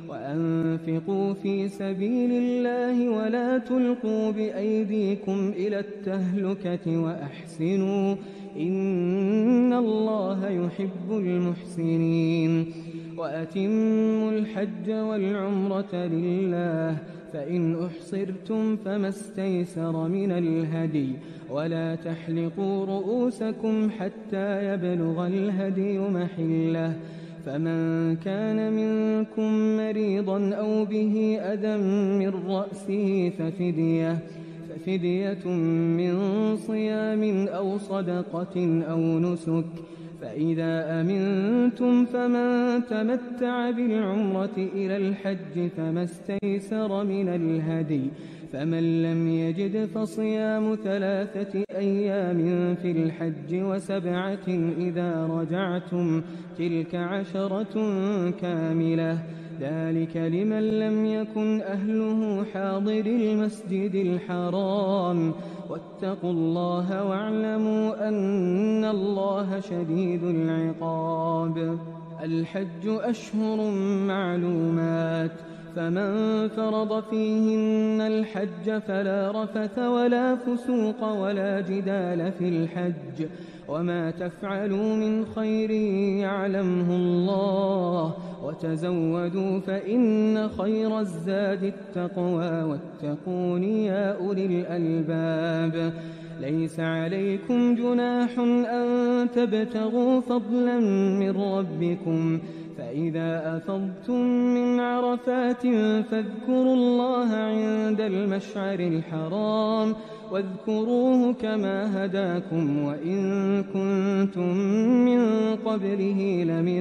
وأنفقوا في سبيل الله ولا تلقوا بأيديكم إلى التهلكة وأحسنوا إن الله يحب المحسنين وأتموا الحج والعمرة لله فإن أحصرتم فما استيسر من الهدي ولا تحلقوا رؤوسكم حتى يبلغ الهدي محله فمن كان منكم مريضا أو به أذى من رأسه ففدية ففدية من صيام أو صدقة أو نسك فإذا أمنتم فمن تمتع بالعمرة إلى الحج فما استيسر من الهدي فمن لم يجد فصيام ثلاثة أيام في الحج وسبعة إذا رجعتم تلك عشرة كاملة ذلك لمن لم يكن أهله حاضر المسجد الحرام واتقوا الله واعلموا أن الله شديد العقاب الحج أشهر معلومات فمن فرض فيهن الحج فلا رفث ولا فسوق ولا جدال في الحج وما تفعلوا من خير يعلمه الله وتزودوا فإن خير الزاد التقوى واتقون يا أولي الألباب ليس عليكم جناح أن تبتغوا فضلا من ربكم فإذا أفضتم من عرفات فاذكروا الله عند المشعر الحرام واذكروه كما هداكم وإن كنتم من قبله لمن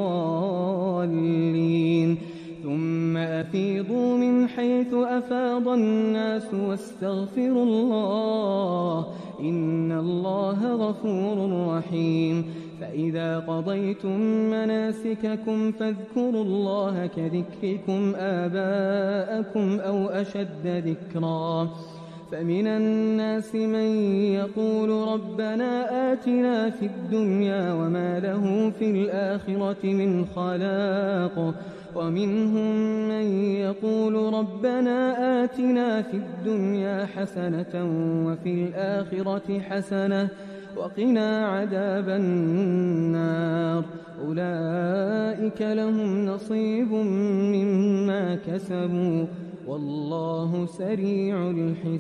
الضالين ثم أفيضوا من حيث أفاض الناس واستغفروا الله إن الله غفور رحيم فإذا قضيتم مناسككم فاذكروا الله كذكركم آباءكم أو أشد ذكرا فمن الناس من يقول ربنا آتنا في الدنيا وما له في الآخرة من خلاق ومنهم من يقول ربنا آتنا في الدنيا حسنة وفي الآخرة حسنة وقنا عذاب النار أولئك لهم نصيب مما كسبوا والله سريع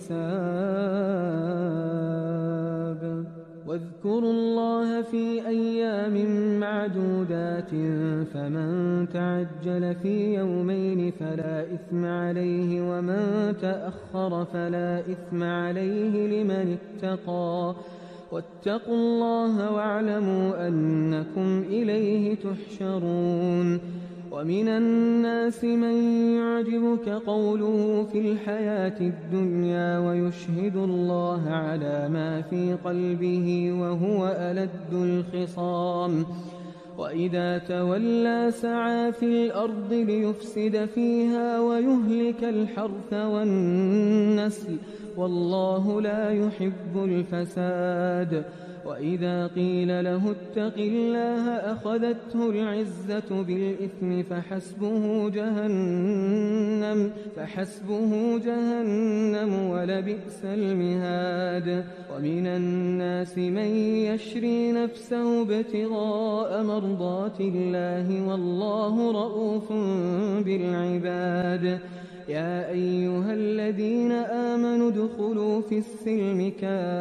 الحساب واذكروا الله في أيام معدودات فمن تعجل في يومين فلا إثم عليه ومن تأخر فلا إثم عليه لمن اتقى واتقوا الله واعلموا أنكم إليه تحشرون ومن الناس من يعجبك قوله في الحياة الدنيا ويشهد الله على ما في قلبه وهو ألد الخصام وإذا تولى سعى في الأرض ليفسد فيها ويهلك الحرث والنسل والله لا يحب الفساد وإذا قيل له اتق الله أخذته العزة بالإثم فحسبه جهنم فحسبه جهنم ولبئس المهاد ومن الناس من يشري نفسه ابتغاء مرضات الله والله رؤوف بالعباد يا أيها الذين آمنوا ادخلوا في السلم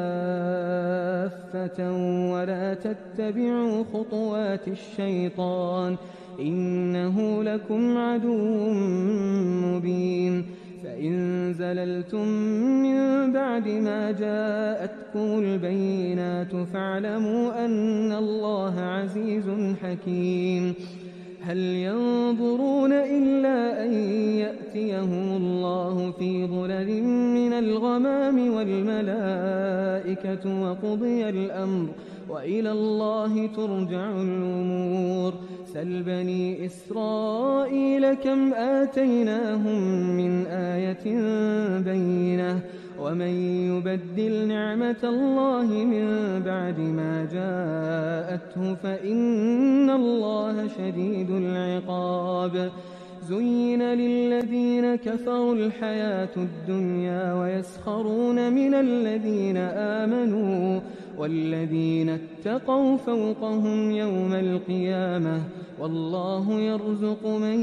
كافة ولا تتبعوا خطوات الشيطان إنه لكم عدو مبين فإن زللتم من بعد ما جاءتكم البينات فاعلموا أن الله عزيز حكيم هل ينظرون إلا أن يأتيهم الله في ظلل من الغمام والملائكة وقضي الأمر وإلى الله ترجع الأمور سل بني إسرائيل كم آتيناهم من آية بينة ومن يبدل نعمة الله من بعد ما جاءته فإن الله شديد العقاب زين للذين كفروا الحياة الدنيا ويسخرون من الذين آمنوا والذين اتقوا فوقهم يوم القيامة والله يرزق من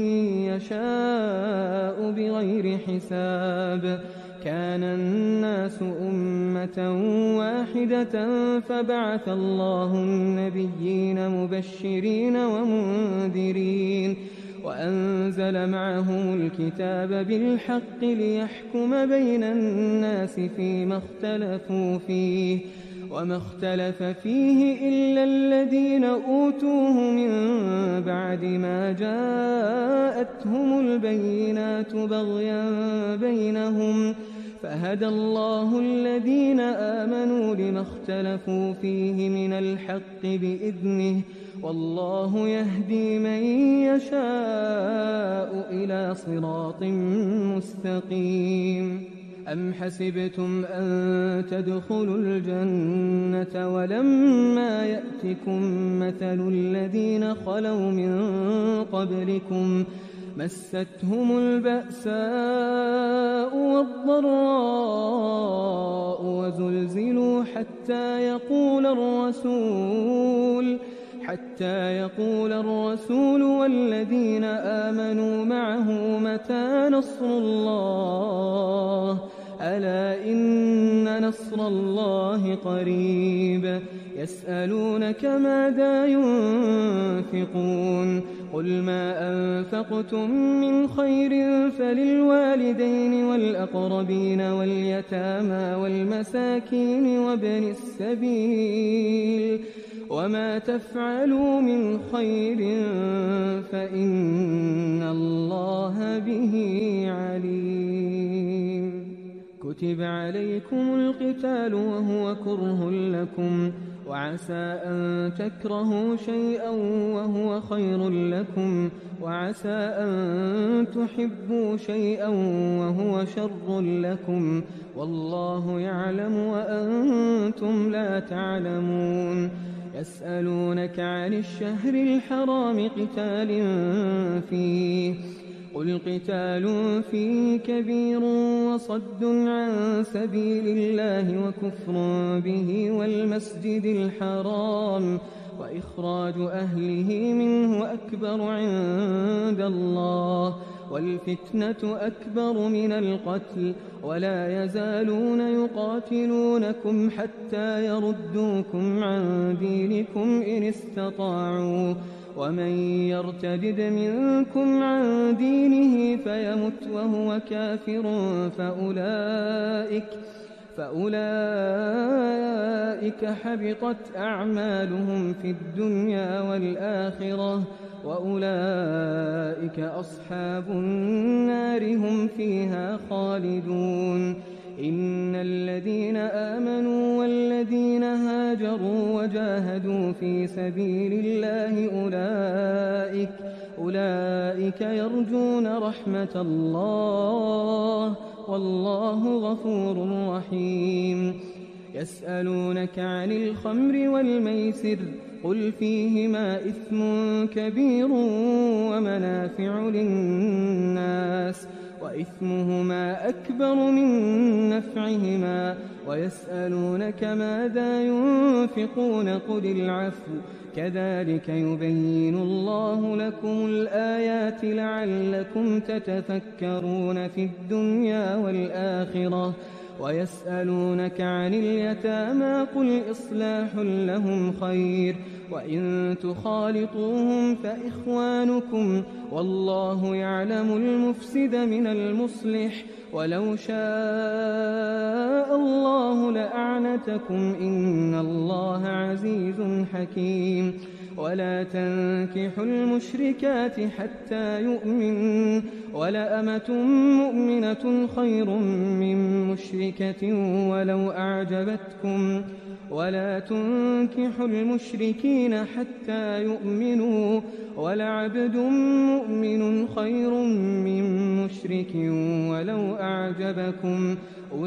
يشاء بغير حساب. كان الناس أمة واحدة فبعث الله النبيين مبشرين ومنذرين وأنزل معهم الكتاب بالحق ليحكم بين الناس فيما اختلفوا فيه وما اختلف فيه إلا الذين أوتوه من بعد ما جاءتهم البينات بغيا بينهم فهدى الله الذين آمنوا لما اختلفوا فيه من الحق بإذنه والله يهدي من يشاء إلى صراط مستقيم. أم حسبتم أن تدخلوا الجنة ولما يأتكم مثل الذين خلوا من قبلكم مستهم البأساء والضراء وزلزلوا حتى يقول الرسول حتى يقول الرسول والذين آمنوا معه متى نصر الله ألا إن نصر الله قريب. يسألونك ماذا ينفقون قل ما أنفقتم من خير فللوالدين والأقربين واليتامى والمساكين وابن السبيل وما تفعلوا من خير فإن الله به عليم. كتب عليكم القتال وهو كره لكم وعسى أن تكرهوا شيئا وهو خير لكم وعسى أن تحبوا شيئا وهو شر لكم والله يعلم وأنتم لا تعلمون. يسألونك عن الشهر الحرام قتال فيه قل قتال فيه كبير وصد عن سبيل الله وكفر به والمسجد الحرام وإخراج أهله منه أكبر عند الله والفتنة أكبر من القتل ولا يزالون يقاتلونكم حتى يردوكم عن دينكم إن استطاعوا ومن يرتد منكم عن دينه فيمت وهو كافر فأولئك فأولئك حبطت أعمالهم في الدنيا والآخرة وأولئك أصحاب النار هم فيها خالدون. إن الذين آمنوا والذين هاجروا وجاهدوا في سبيل الله أولئك أولئك يرجون رحمة الله والله غفور رحيم. يسألونك عن الخمر والميسر قل فيهما إثم كبير ومنافع للناس وإثمهما أكبر من نفعهما ويسألونك ماذا ينفقون قل العفو كذلك يبين الله لكم الآيات لعلكم تتفكرون في الدنيا والآخرة. ويسألونك عن اليتامى قل إصلاح لهم خير وإن تخالطوهم فإخوانكم والله يعلم المفسد من المصلح ولو شاء الله لأعنتكم إن الله عزيز حكيم. ولا تنكحوا المشركات حتى يؤمنوا ولأمة مؤمنة خير من مشركة ولو أعجبتكم ولا تنكحوا المشركين حتى يؤمنوا ولعبد مؤمن خير من مشرك ولو أعجبكم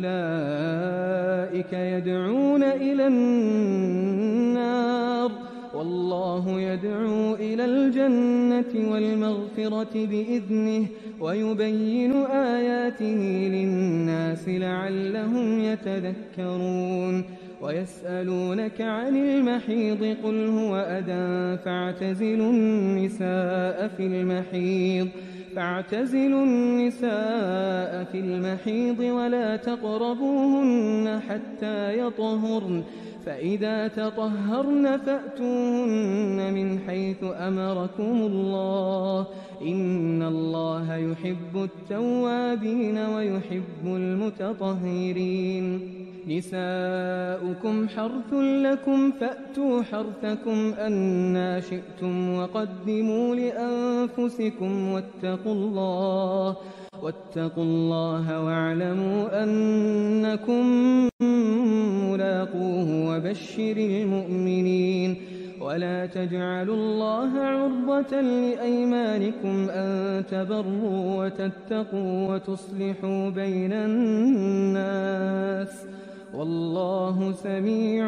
أولئك يدعون إلى النار والله يدعو إلى الجنة والمغفرة بإذنه ويبين آياته للناس لعلهم يتذكرون ويسألونك عن المحيض قل هو أذى فاعتزلوا النساء في المحيض فاعتزلوا النساء في المحيض ولا تقربوهن حتى يطهرن فإذا تطهرن فأتوهن من حيث أمركم الله إن الله يحب التوابين ويحب المتطهرين نساؤكم حرث لكم فأتوا حرثكم أنى شئتم وقدموا لأنفسكم واتقوا الله واتقوا الله واعلموا أنكم ملاقوه وبشر المؤمنين ولا تجعلوا الله عرضة لأيمانكم أن تبروا وتتقوا وتصلحوا بين الناس والله سميع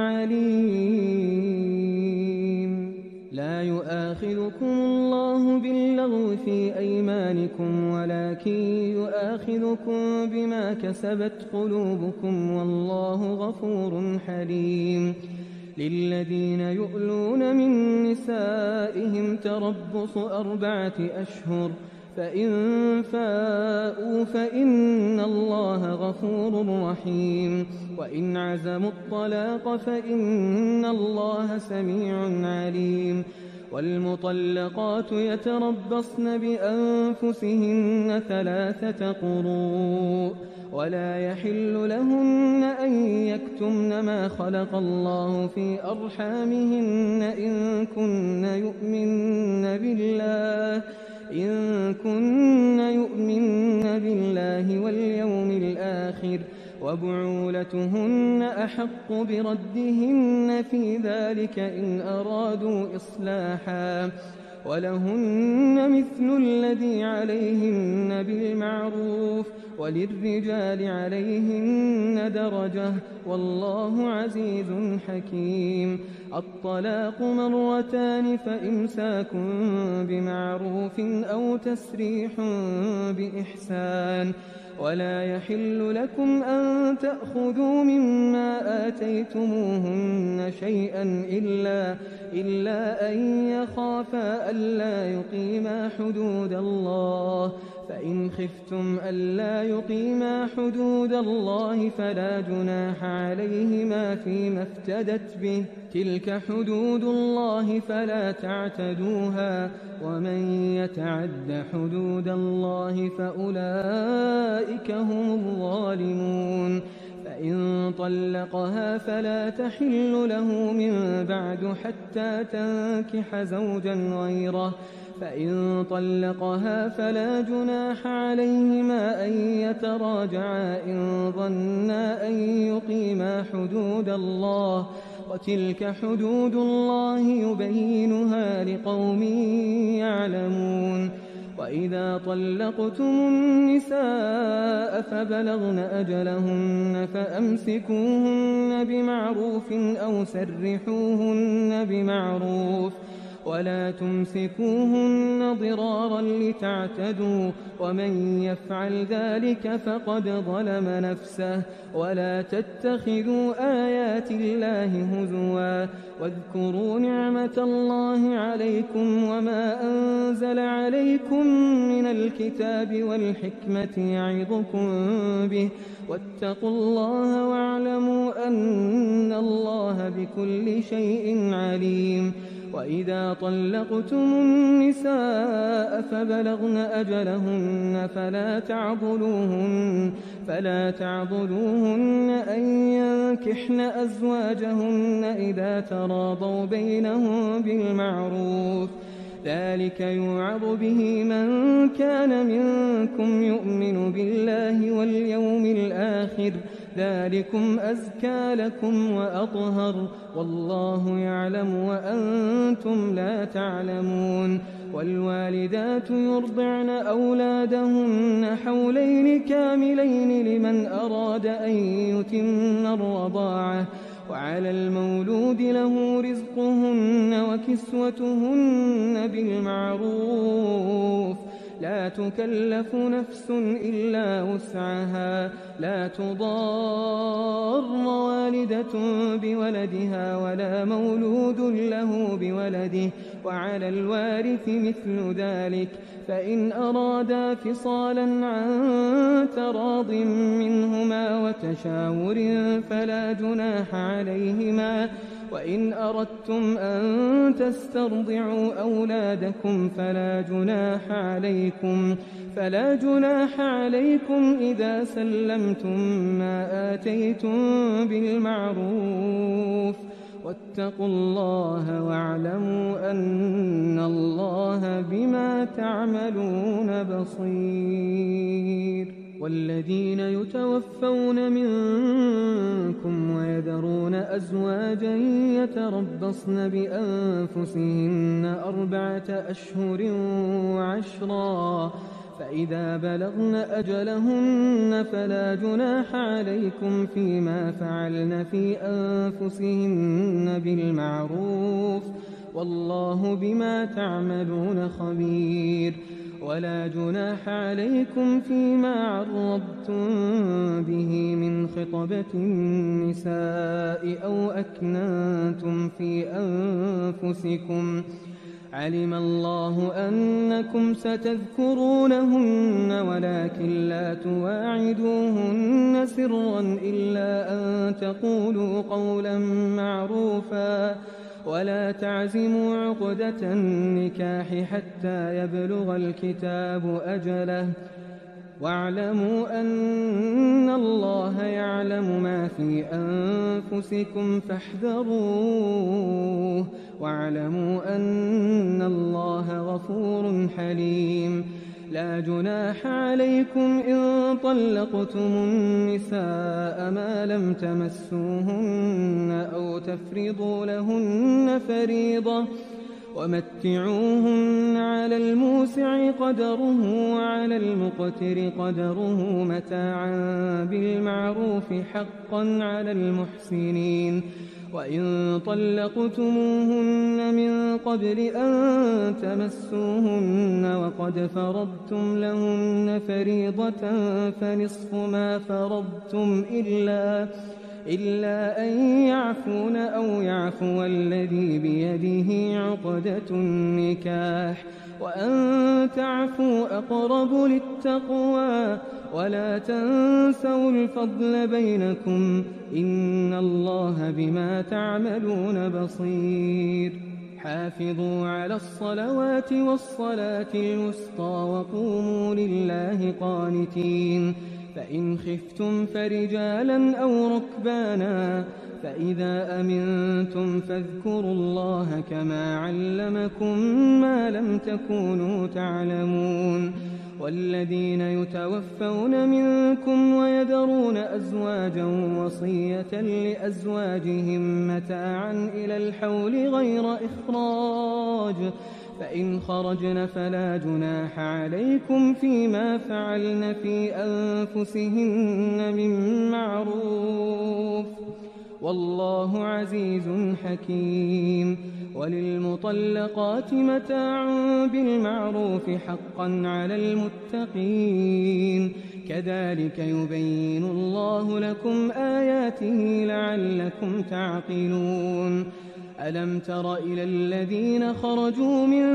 عليم لا يؤاخذكم الله باللغو في أيمانكم ولكن يؤاخذكم بما كسبت قلوبكم والله غفور حليم للذين يؤلون من نسائهم تربص أربعة أشهر فإن فاءوا فإن الله غفور رحيم وإن عزموا الطلاق فإن الله سميع عليم والمطلقات يتربصن بأنفسهن ثلاثة قروء ولا يحل لهن أن يكتمن ما خلق الله في أرحامهن إن كن يؤمن بالله إن كن يؤمن بالله واليوم الآخر وبعولتهن أحق بردهن في ذلك إن أرادوا إصلاحا ولهن مثل الذي عليهن بالمعروف وللرجال عليهن درجة والله عزيز حكيم الطلاق مرتان فإمساك بمعروف أو تسريح بإحسان ولا يحل لكم أن تأخذوا مما آتيتموهن شيئا إلا, إلا أن يخافا ألا يقيما حدود الله فإن خفتم ألا يقيما حدود الله فلا جناح عليهما فيما افتدت به تلك حدود الله فلا تعتدوها ومن يتعد حدود الله فأولئك هم الظالمون فإن طلقها فلا تحل له من بعد حتى تنكح زوجا غيره فإن طلقها فلا جناح عليهما أن يتراجعا إن ظنا أن يقيما حدود الله وتلك حدود الله يبينها لقوم يعلمون وإذا طلقتم النساء فبلغن أجلهن فأمسكوهن بمعروف أو سرحوهن بمعروف ولا تمسكوهن ضرارا لتعتدوا ومن يفعل ذلك فقد ظلم نفسه ولا تتخذوا آيات الله هزوا واذكروا نعمة الله عليكم وما أنزل عليكم من الكتاب والحكمة يعظكم به واتقوا الله واعلموا أن الله بكل شيء عليم وإذا طلقتم النساء فبلغن أجلهن فلا تعضلوهن فلا تعضلوهن أن ينكحن أزواجهن إذا تراضوا بينهم بالمعروف ذلك يوعظ به من كان منكم يؤمن بالله واليوم الآخر ذلكم أزكى لكم وأطهر والله يعلم وأنتم لا تعلمون والوالدات يرضعن أولادهن حولين كاملين لمن أراد أن يتم الرضاعة وعلى المولود له رزقهن وكسوتهن بالمعروف لا تكلف نفس إلا وسعها لا تضار والدة بولدها ولا مولود له بولده وعلى الوارث مثل ذلك فإن أرادا فصالا عن تراض منهما وتشاور فلا جناح عليهما وإن أردتم أن تسترضعوا أولادكم فلا جناح عليكم فلا جناح عليكم إذا سلمتم ما آتيتم بالمعروف واتقوا الله واعلموا أن الله بما تعملون بصير. والذين يتوفون منكم ويذرون أزواجا يتربصن بأنفسهن أربعة أشهر وعشرا فإذا بلغن أجلهن فلا جناح عليكم فيما فعلن في أنفسهن بالمعروف والله بما تعملون خبير. ولا جناح عليكم فيما عرضتم به من خطبة النساء أو أكننتم في أنفسكم علم الله أنكم ستذكرونهن ولكن لا تواعدوهن سرا إلا أن تقولوا قولا معروفا ولا تعزموا عقدة النكاح حتى يبلغ الكتاب أجله واعلموا أن الله يعلم ما في أنفسكم فاحذروه واعلموا أن الله غفور حليم. لا جناح عليكم إن طلقتم النساء ما لم تمسوهن أو تفرضوا لهن فريضة ومتعوهن على الموسع قدره وعلى المقتر قدره متاعا بالمعروف حقا على المحسنين. وإن طلقتموهن من قبل أن تمسوهن وقد فرضتم لهن فريضة فنصف ما فرضتم إلا إلا أن يعفون أو يعفو الذي بيده عقدة النكاح وأن تعفوا أقرب للتقوى ولا تنسوا الفضل بينكم إن الله بما تعملون بصير. حافظوا على الصلوات والصلاة الوسطى وقوموا لله قانتين. فإن خفتم فرجالا أو ركبانا فإذا أمنتم فاذكروا الله كما علمكم ما لم تكونوا تعلمون. والذين يتوفون منكم ويذرون أزواجا وصية لأزواجهم متاعا إلى الحول غير إخراج فإن خرجن فلا جناح عليكم فيما فعلن في أنفسهن من معروف والله عزيز حكيم. وللمطلقات متاع بالمعروف حقا على المتقين كذلك يبين الله لكم آياته لعلكم تعقلون. ألم تر إلى الذين خرجوا من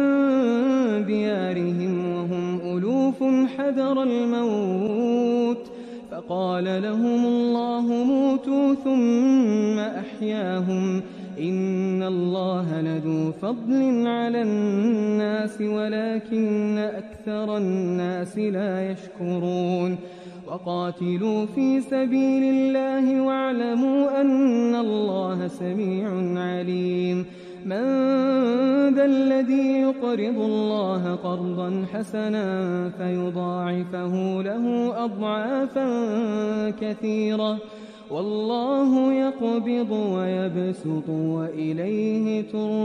ديارهم وهم ألوف حذر الموت فقال لهم الله موتوا ثم أحياهم إن الله لذو فضل على الناس ولكن أكثر الناس لا يشكرون. وقاتلوا في سبيل الله واعلموا أن الله سميع عليم. من ذا الذي يقرض الله قرضا حسنا فيضاعفه له أضعافا كثيرة والله يقبض ويبسط وإليه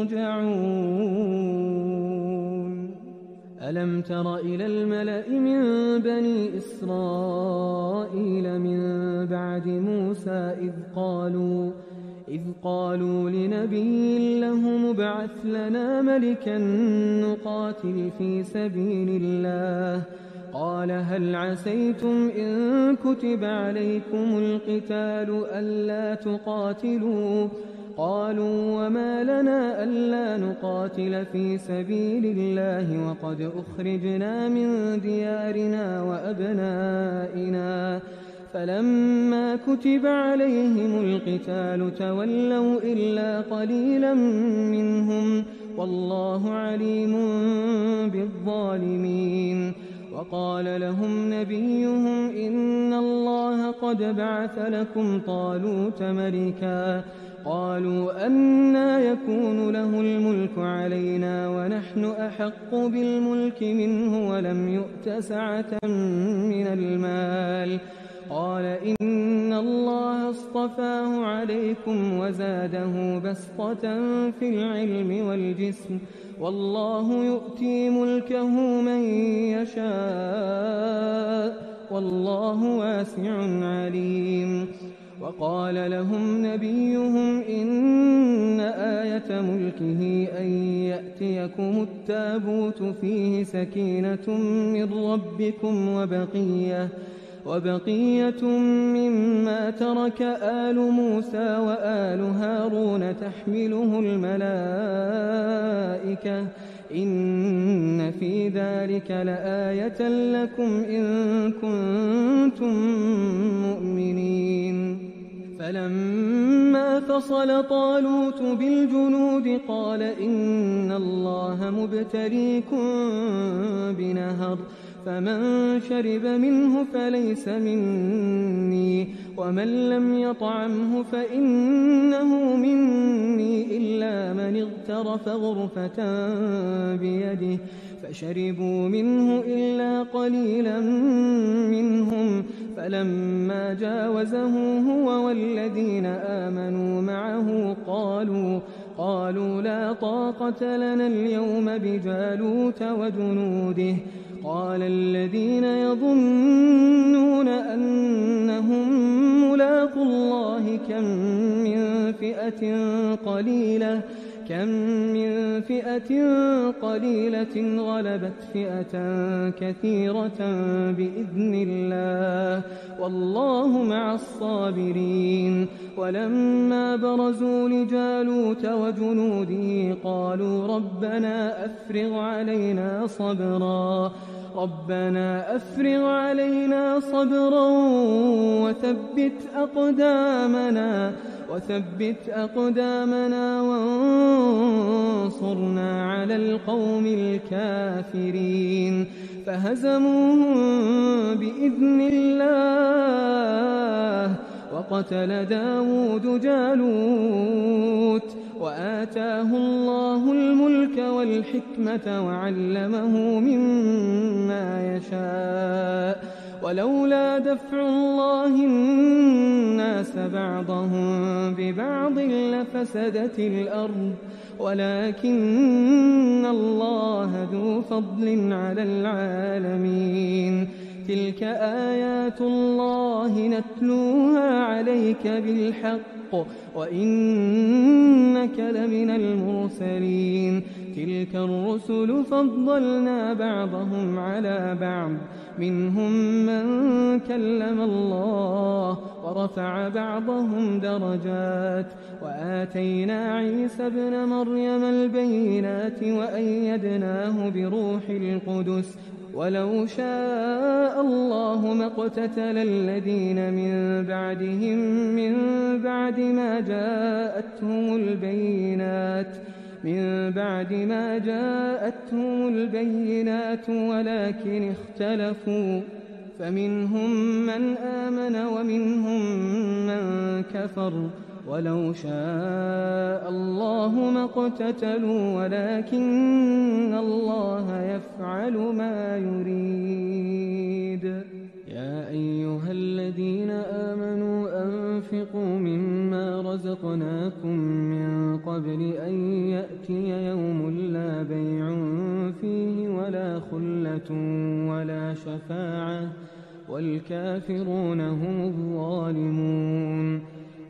ترجعون. ألم تر إلى الملأ من بني إسرائيل من بعد موسى إذ قالوا إذ قالوا لنبي له مبعث لنا ملكا نقاتل في سبيل الله قال هل عسيتم إن كتب عليكم القتال ألا تقاتلوا قالوا وما لنا ألا نقاتل في سبيل الله وقد أخرجنا من ديارنا وأبنائنا فلما كتب عليهم القتال تولوا إلا قليلا منهم والله عليم بالظالمين وقال لهم نبيهم إن الله قد بعث لكم طالوت ملكا قالوا أنى يكون له الملك علينا ونحن أحق بالملك منه ولم يؤت سعة من المال قال إن الله اصطفاه عليكم وزاده بسطة في العلم والجسم والله يؤتي ملكه من يشاء والله واسع عليم وقال لهم نبيهم إن آية ملكه أن يأتيكم التابوت فيه سكينة من ربكم وبقية وبقية مما ترك آل موسى وآل هارون تحمله الملائكة إن في ذلك لآية لكم إن كنتم مؤمنين فلما فصل طالوت بالجنود قال إن الله مبتليكم بنهر فمن شرب منه فليس مني ومن لم يطعمه فإنه مني إلا من اغترف غرفة بيده فشربوا منه إلا قليلا منهم فلما جاوزه هو والذين آمنوا معه قالوا قالوا لا طاقة لنا اليوم بجالوت وجنوده قال الذين يظنون أنهم ملاقو الله كم من فئة قليلة كم من فئة قليلة غلبت فئة كثيرة بإذن الله والله مع الصابرين ولما برزوا لجالوت وجنوده قالوا ربنا أفرغ علينا صبرا ربنا أفرغ علينا صبرا وثبت أقدامنا وثبت أقدامنا وانصرنا على القوم الكافرين فهزموهم بإذن الله وقتل داود جالوت وآتاه الله الملك والحكمة وعلمه مما يشاء ولولا دفع الله الناس بعضهم ببعض لفسدت الأرض ولكن الله ذو فضل على العالمين تلك آيات الله نتلوها عليك بالحق وإنك لمن المرسلين تلك الرسل فضلنا بعضهم على بعض منهم من كلم الله ورفع بعضهم درجات وآتينا عيسى ابن مريم البينات وأيدناه بروح القدس ولو شاء الله ما اقتتل الذين من بعدهم من بعد ما جاءتهم البينات من بعد ما جاءتهم البينات ولكن اختلفوا فمنهم من آمن ومنهم من كفر ولو شاء الله ما اقتتلوا ولكن الله يفعل ما يريد يا أيها الذين آمنوا أنفقوا مما رزقناكم من قبل أن يأتي يوم لا بيع فيه ولا خلة ولا شفاعة والكافرون هم الظالمون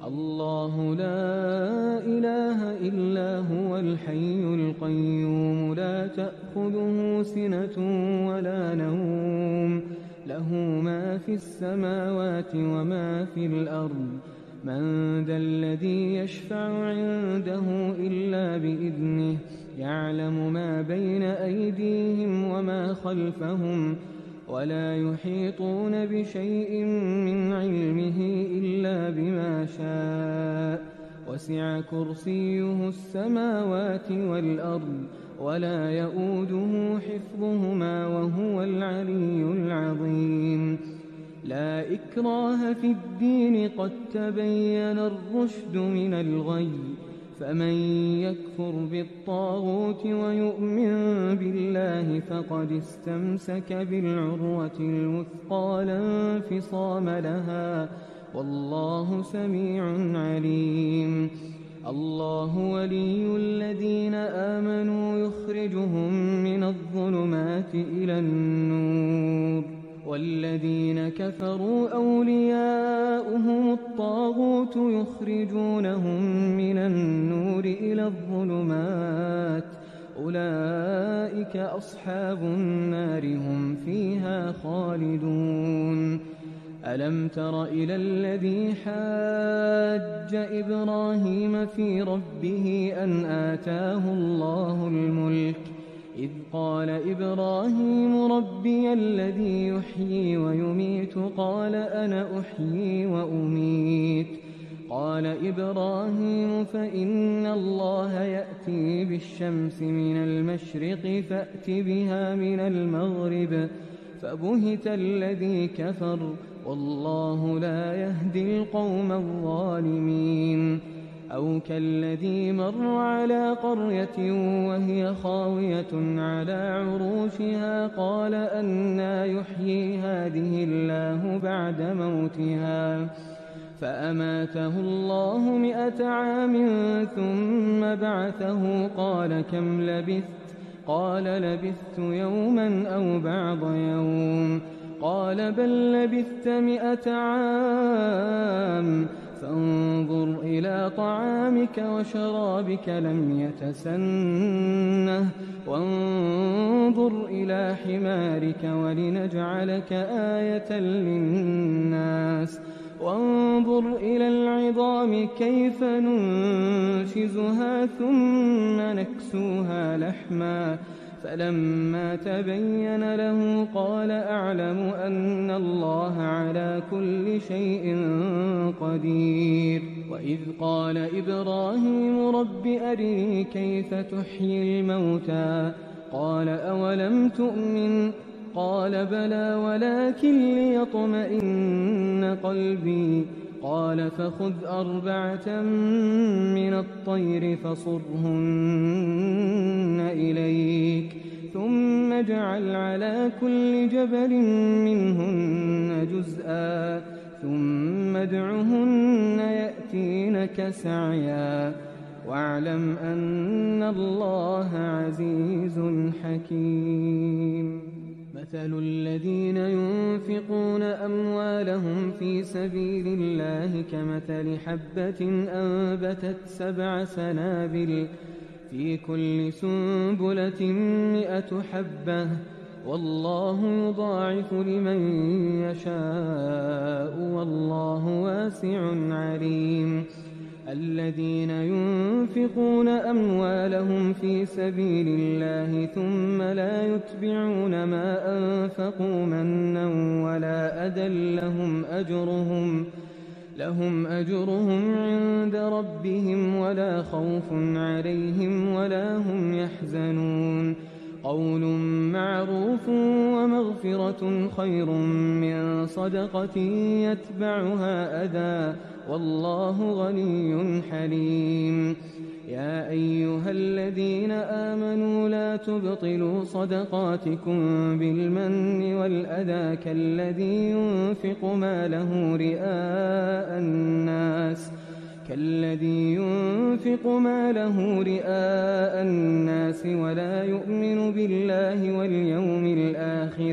الله لا إله إلا هو الحي القيوم لا تأخذه سنة ولا نوم له ما في السماوات وما في الأرض من ذا الذي يشفع عنده إلا بإذنه يعلم ما بين أيديهم وما خلفهم ولا يحيطون بشيء من علمه إلا بما شاء وسع كرسيه السماوات والأرض ولا يؤوده حفظهما وهو العلي العظيم لا إكراه في الدين قد تبين الرشد من الغي فمن يكفر بالطاغوت ويؤمن بالله فقد استمسك بالعروة الوثقى لا انفصام لها والله سميع عليم الله ولي الذين آمنوا يخرجهم من الظلمات إلى النور والذين كفروا أولياؤهم الطاغوت يخرجونهم من النور إلى الظلمات أولئك أصحاب النار هم فيها خالدون ألم تر إلى الذي حاج إبراهيم في ربه أن آتاه الله الملك إذ قال إبراهيم ربي الذي يحيي ويميت قال أنا أحيي وأميت قال إبراهيم فإن الله يأتي بالشمس من المشرق فأت بها من المغرب فبهت الذي كفر والله لا يهدي القوم الظالمين أو كالذي مر على قرية وهي خاوية على عروشها قال أنى يحيي هذه الله بعد موتها فأماته الله مئة عام ثم بعثه قال كم لبثت قال لبثت يوما أو بعض يوم قال بل لبثت مئة عام فانظر إلى طعامك وشرابك لم يتسنه وانظر إلى حمارك ولنجعلك آية للناس وانظر إلى العظام كيف ننشزها ثم نكسوها لحما فلما تبين له قال أعلم أن الله على كل شيء قدير وإذ قال إبراهيم رب أرني كيف تحيي الموتى قال أولم تؤمن قال بلى ولكن ليطمئن قلبي قال فخذ أربعة من الطير فصرهن إليك ثم اجعل على كل جبل منهن جزءا ثم ادعهن يأتينك سعيا واعلم أن الله عزيز حكيم مثل الذين ينفقون أموالهم في سبيل الله كمثل حبة أنبتت سبع سنابل في كل سنبلة مئة حبة والله يضاعف لمن يشاء والله واسع عليم الذين ينفقون أموالهم في سبيل الله ثم لا يتبعون ما أنفقوا منا ولا أذى لهم أجرهم لهم أجرهم عند ربهم ولا خوف عليهم ولا هم يحزنون قول معروف ومغفرة خير من صدقة يتبعها أذى والله غني حليم يا أيها الذين آمنوا لا تبطلوا صدقاتكم بالمن والأذى كالذي ينفق ماله رئاء الناس كالذي ينفق ماله رئاء الناس ولا يؤمن بالله واليوم الآخر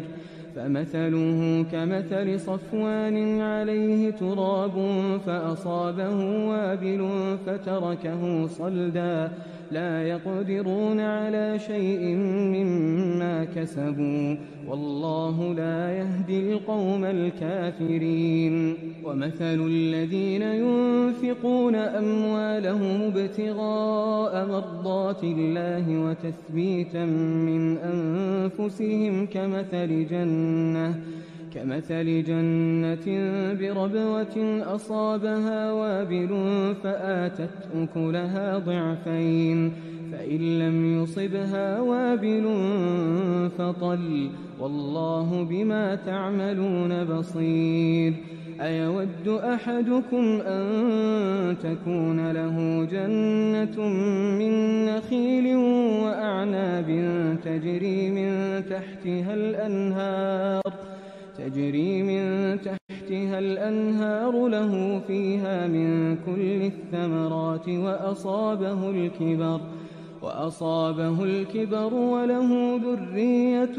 فمثله كمثل صفوان عليه تراب فأصابه وابل فتركه صلدا لا يقدرون على شيء مما كسبوا والله لا يهدي القوم الكافرين. ومثل الذين ينفقون أموالهم ابتغاء مرضات الله وتثبيتا من أنفسهم كمثل جنة كمثل جنة بربوة أصابها وابل فآتت أكلها ضعفين فإن لم يصبها وابل فطل والله بما تعملون بصير. أيود أحدكم أن تكون له جنة من نخيل وأعناب تجري من تحتها الأنهار تجري من تحتها الأنهار له فيها من كل الثمرات وأصابه الكبر وأصابه الكبر وله ذرية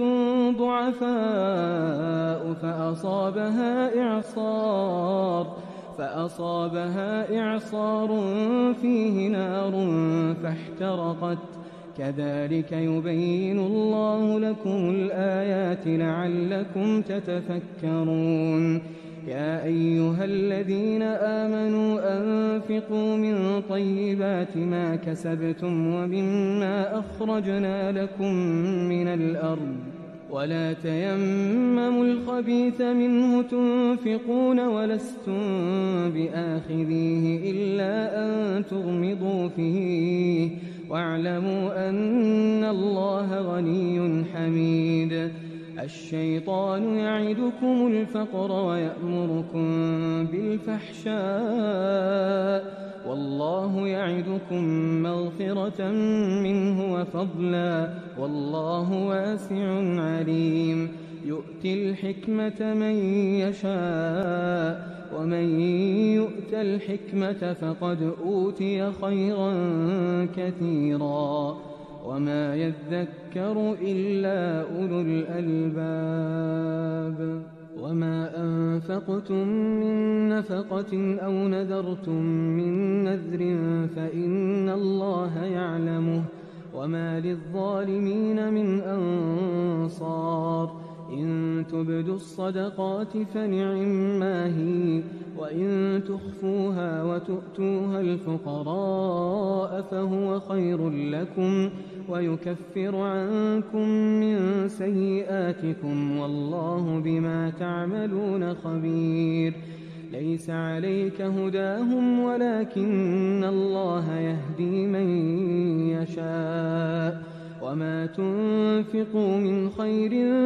ضعفاء فأصابها إعصار فأصابها إعصار فيه نار فاحترقت كذلك يبين الله لكم الآيات لعلكم تتفكرون. يا أيها الذين آمنوا أنفقوا من طيبات ما كسبتم ومما أخرجنا لكم من الأرض ولا تيمموا الخبيث منه تنفقون ولستم بآخذيه إلا أن تغمضوا فيه واعلموا أن الله غني حميد. الشيطان يعدكم الفقر ويأمركم بالفحشاء والله يعدكم مغفرة منه وفضلا والله واسع عليم. يؤتي الحكمة من يشاء ومن يؤت الحكمة فقد أوتي خيرا كثيرا وما يذكر إلا أولو الألباب. وما أنفقتم من نفقة أو نذرتم من نذر فإن الله يعلمه وما للظالمين من أنصار. إن تبدوا الصدقات فنعما هي وإن تخفوها وتؤتوها الفقراء فهو خير لكم ويكفر عنكم من سيئاتكم والله بما تعملون خبير. ليس عليك هداهم ولكن الله يهدي من يشاء وما تنفقوا من خير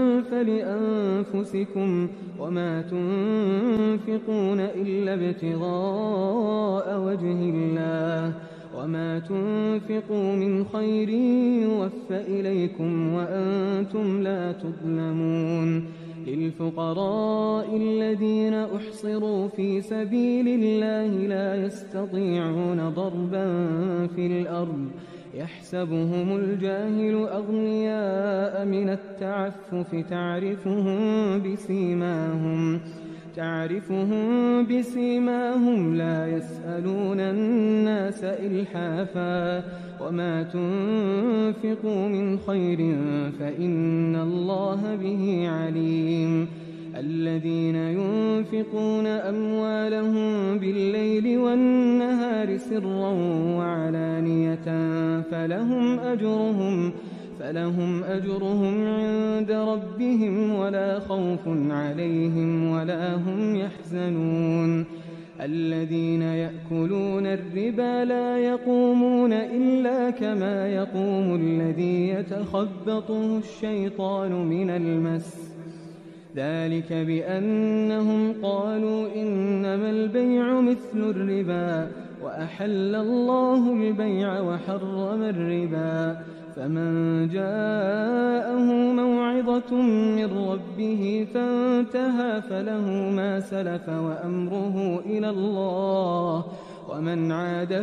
فلأنفسكم وما تنفقون إلا ابتغاء وجه الله وما تنفقوا من خير يوفى إليكم وأنتم لا تظلمون. للفقراء الذين أحصروا في سبيل الله لا يستطيعون ضربا في الأرض يحسبهم الجاهل أغنياء من التعفف تعرفهم بسيماهم تعرفهم بسيماهم لا يسألون الناس إلحافا وما تنفقوا من خير فإن الله به عليم. الذين ينفقون أموالهم بالليل والنهار سرا وعلانية فلهم أجرهم فلهم أجرهم عند ربهم ولا خوف عليهم ولا هم يحزنون. الذين يأكلون الربا لا يقومون إلا كما يقوم الذي يتخبطه الشيطان من المس ذلك بأنهم قالوا إنما البيع مثل الربا وأحل الله البيع وحرم الربا. فمن جاءه موعظة من ربه فانتهى فله ما سلف وأمره إلى الله ومن عاد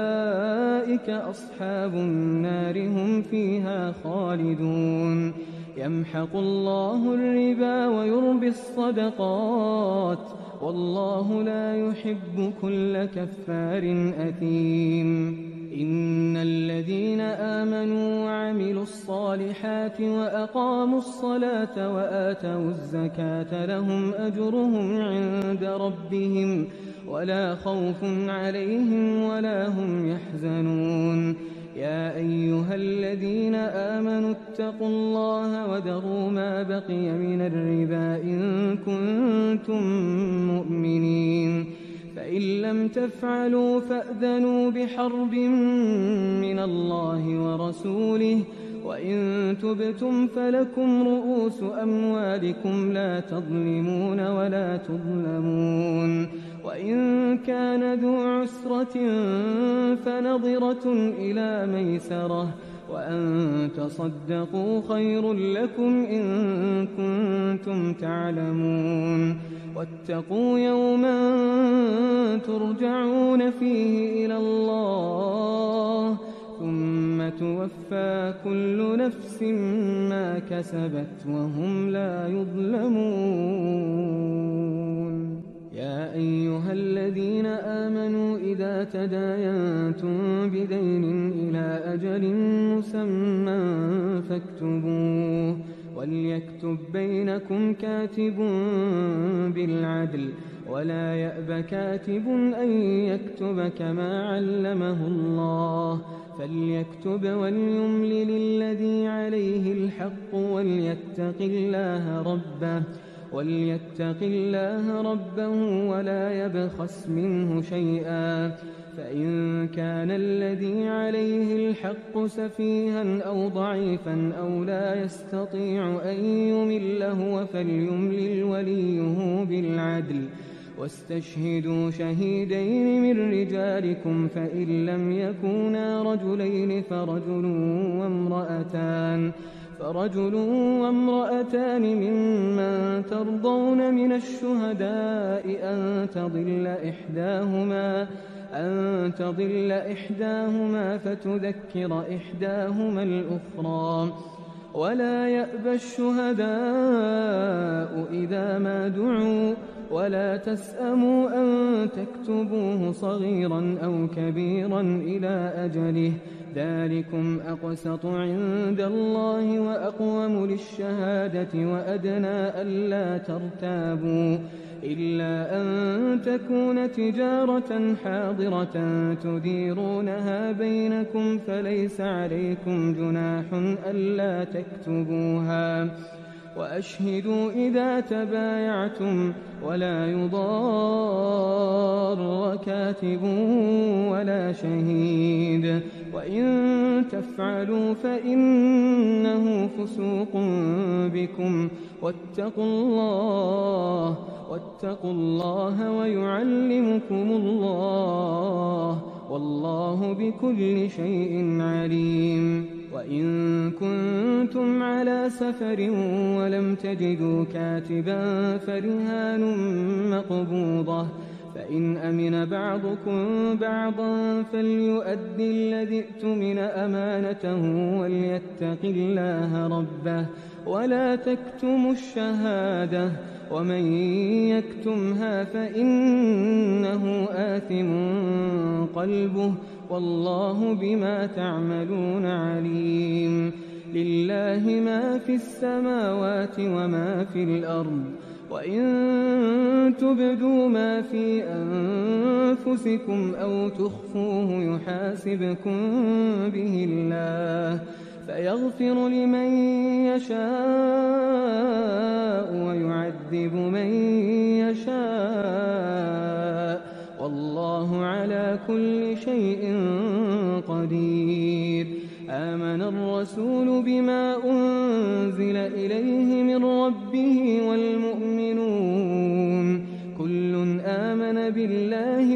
فأولئك أصحاب النار هم فيها خالدون. يمحق الله الربا ويربي الصدقات والله لا يحب كل كفار أثيم. إن الذين آمنوا وعملوا الصالحات وأقاموا الصلاة وآتوا الزكاة لهم أجرهم عند ربهم ولا خوف عليهم ولا هم يحزنون. يا أيها الذين آمنوا اتقوا الله وذروا ما بقي من الربا إن كنتم مؤمنين، فإن لم تفعلوا فأذنوا بحرب من الله ورسوله، وإن تبتم فلكم رؤوس أموالكم لا تظلمون ولا تظلمون. وإن كان ذو عسرة فنظرة إلى ميسرة، وأن تصدقوا خير لكم إن كنتم تعلمون. واتقوا يوما ترجعون فيه إلى الله ثم توفى كل نفس ما كسبت وهم لا يظلمون. يا أيها الذين آمنوا إذا تداينتم بدين إلى أجل مسمى فاكتبوه، وليكتب بينكم كاتب بالعدل ولا يأب كاتب أن يكتب كما علمه الله، فليكتب وليملل الذي عليه الحق وليتق الله ربه وليتق الله ربه ولا يبخس منه شيئا، فإن كان الذي عليه الحق سفيها أو ضعيفا أو لا يستطيع أن يمل هو فليملل وليه بالعدل، واستشهدوا شهيدين من رجالكم فإن لم يكونا رجلين فرجل وامرأتان فرجل وامرأتان ممن ترضون من الشهداء أن تضل إحداهما أن تضل إحداهما فتذكر إحداهما الأخرى، ولا يأبى الشهداء إذا ما دعوا، ولا تسأموا أن تكتبوه صغيرا أو كبيرا إلى أجله، ذلكم أقسط عند الله وأقوم للشهادة وأدنى ألا ترتابوا، إلا أن تكون تجارة حاضرة تديرونها بينكم فليس عليكم جناح ألا تكتبوها، وأشهدوا إذا تبايعتم ولا يضار كاتب ولا شهيد، وإن تفعلوا فإنه فسوق بكم، واتقوا الله واتقوا الله ويعلمكم الله والله بكل شيء عليم. وإن كنتم على سفر ولم تجدوا كاتبا فرهان مقبوضة، فإن أمن بعضكم بعضا فليؤدي الذي ائتمن أمانته وليتق الله ربه ولا تكتموا الشهادة، ومن يكتمها فإنه آثم قلبه والله بما تعملون عليم. لله ما في السماوات وما في الأرض، وإن تبدوا ما في أنفسكم أو تخفوه يحاسبكم به الله فيغفر لمن يشاء ويعذب من يشاء والله على كل شيء قدير. آمن الرسول بما أنزل إليه من ربه والمؤمنون كل آمن بالله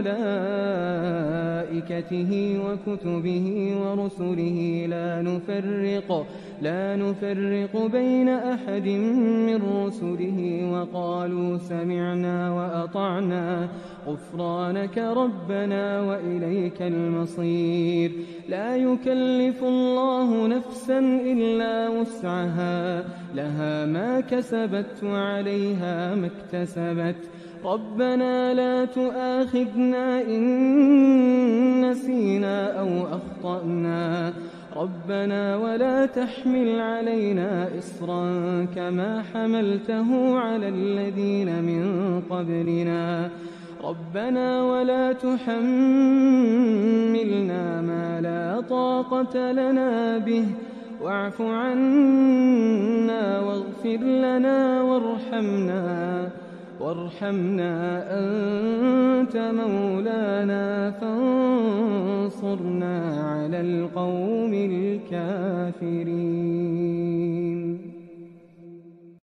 وملائكته وكتبه ورسله لا نفرق لا نفرق بين أحد من رسله وقالوا سمعنا وأطعنا غفرانك ربنا وإليك المصير. لا يكلف الله نفسا إلا وسعها لها ما كسبت وعليها ما اكتسبت ربنا لا تؤاخذنا إن نسينا أو أخطأنا ربنا ولا تحمل علينا إصرا كما حملته على الذين من قبلنا ربنا ولا تحملنا ما لا طاقة لنا به واعف عنا واغفر لنا وارحمنا وارحمنا أنت مولانا فانصرنا على القوم الكافرين.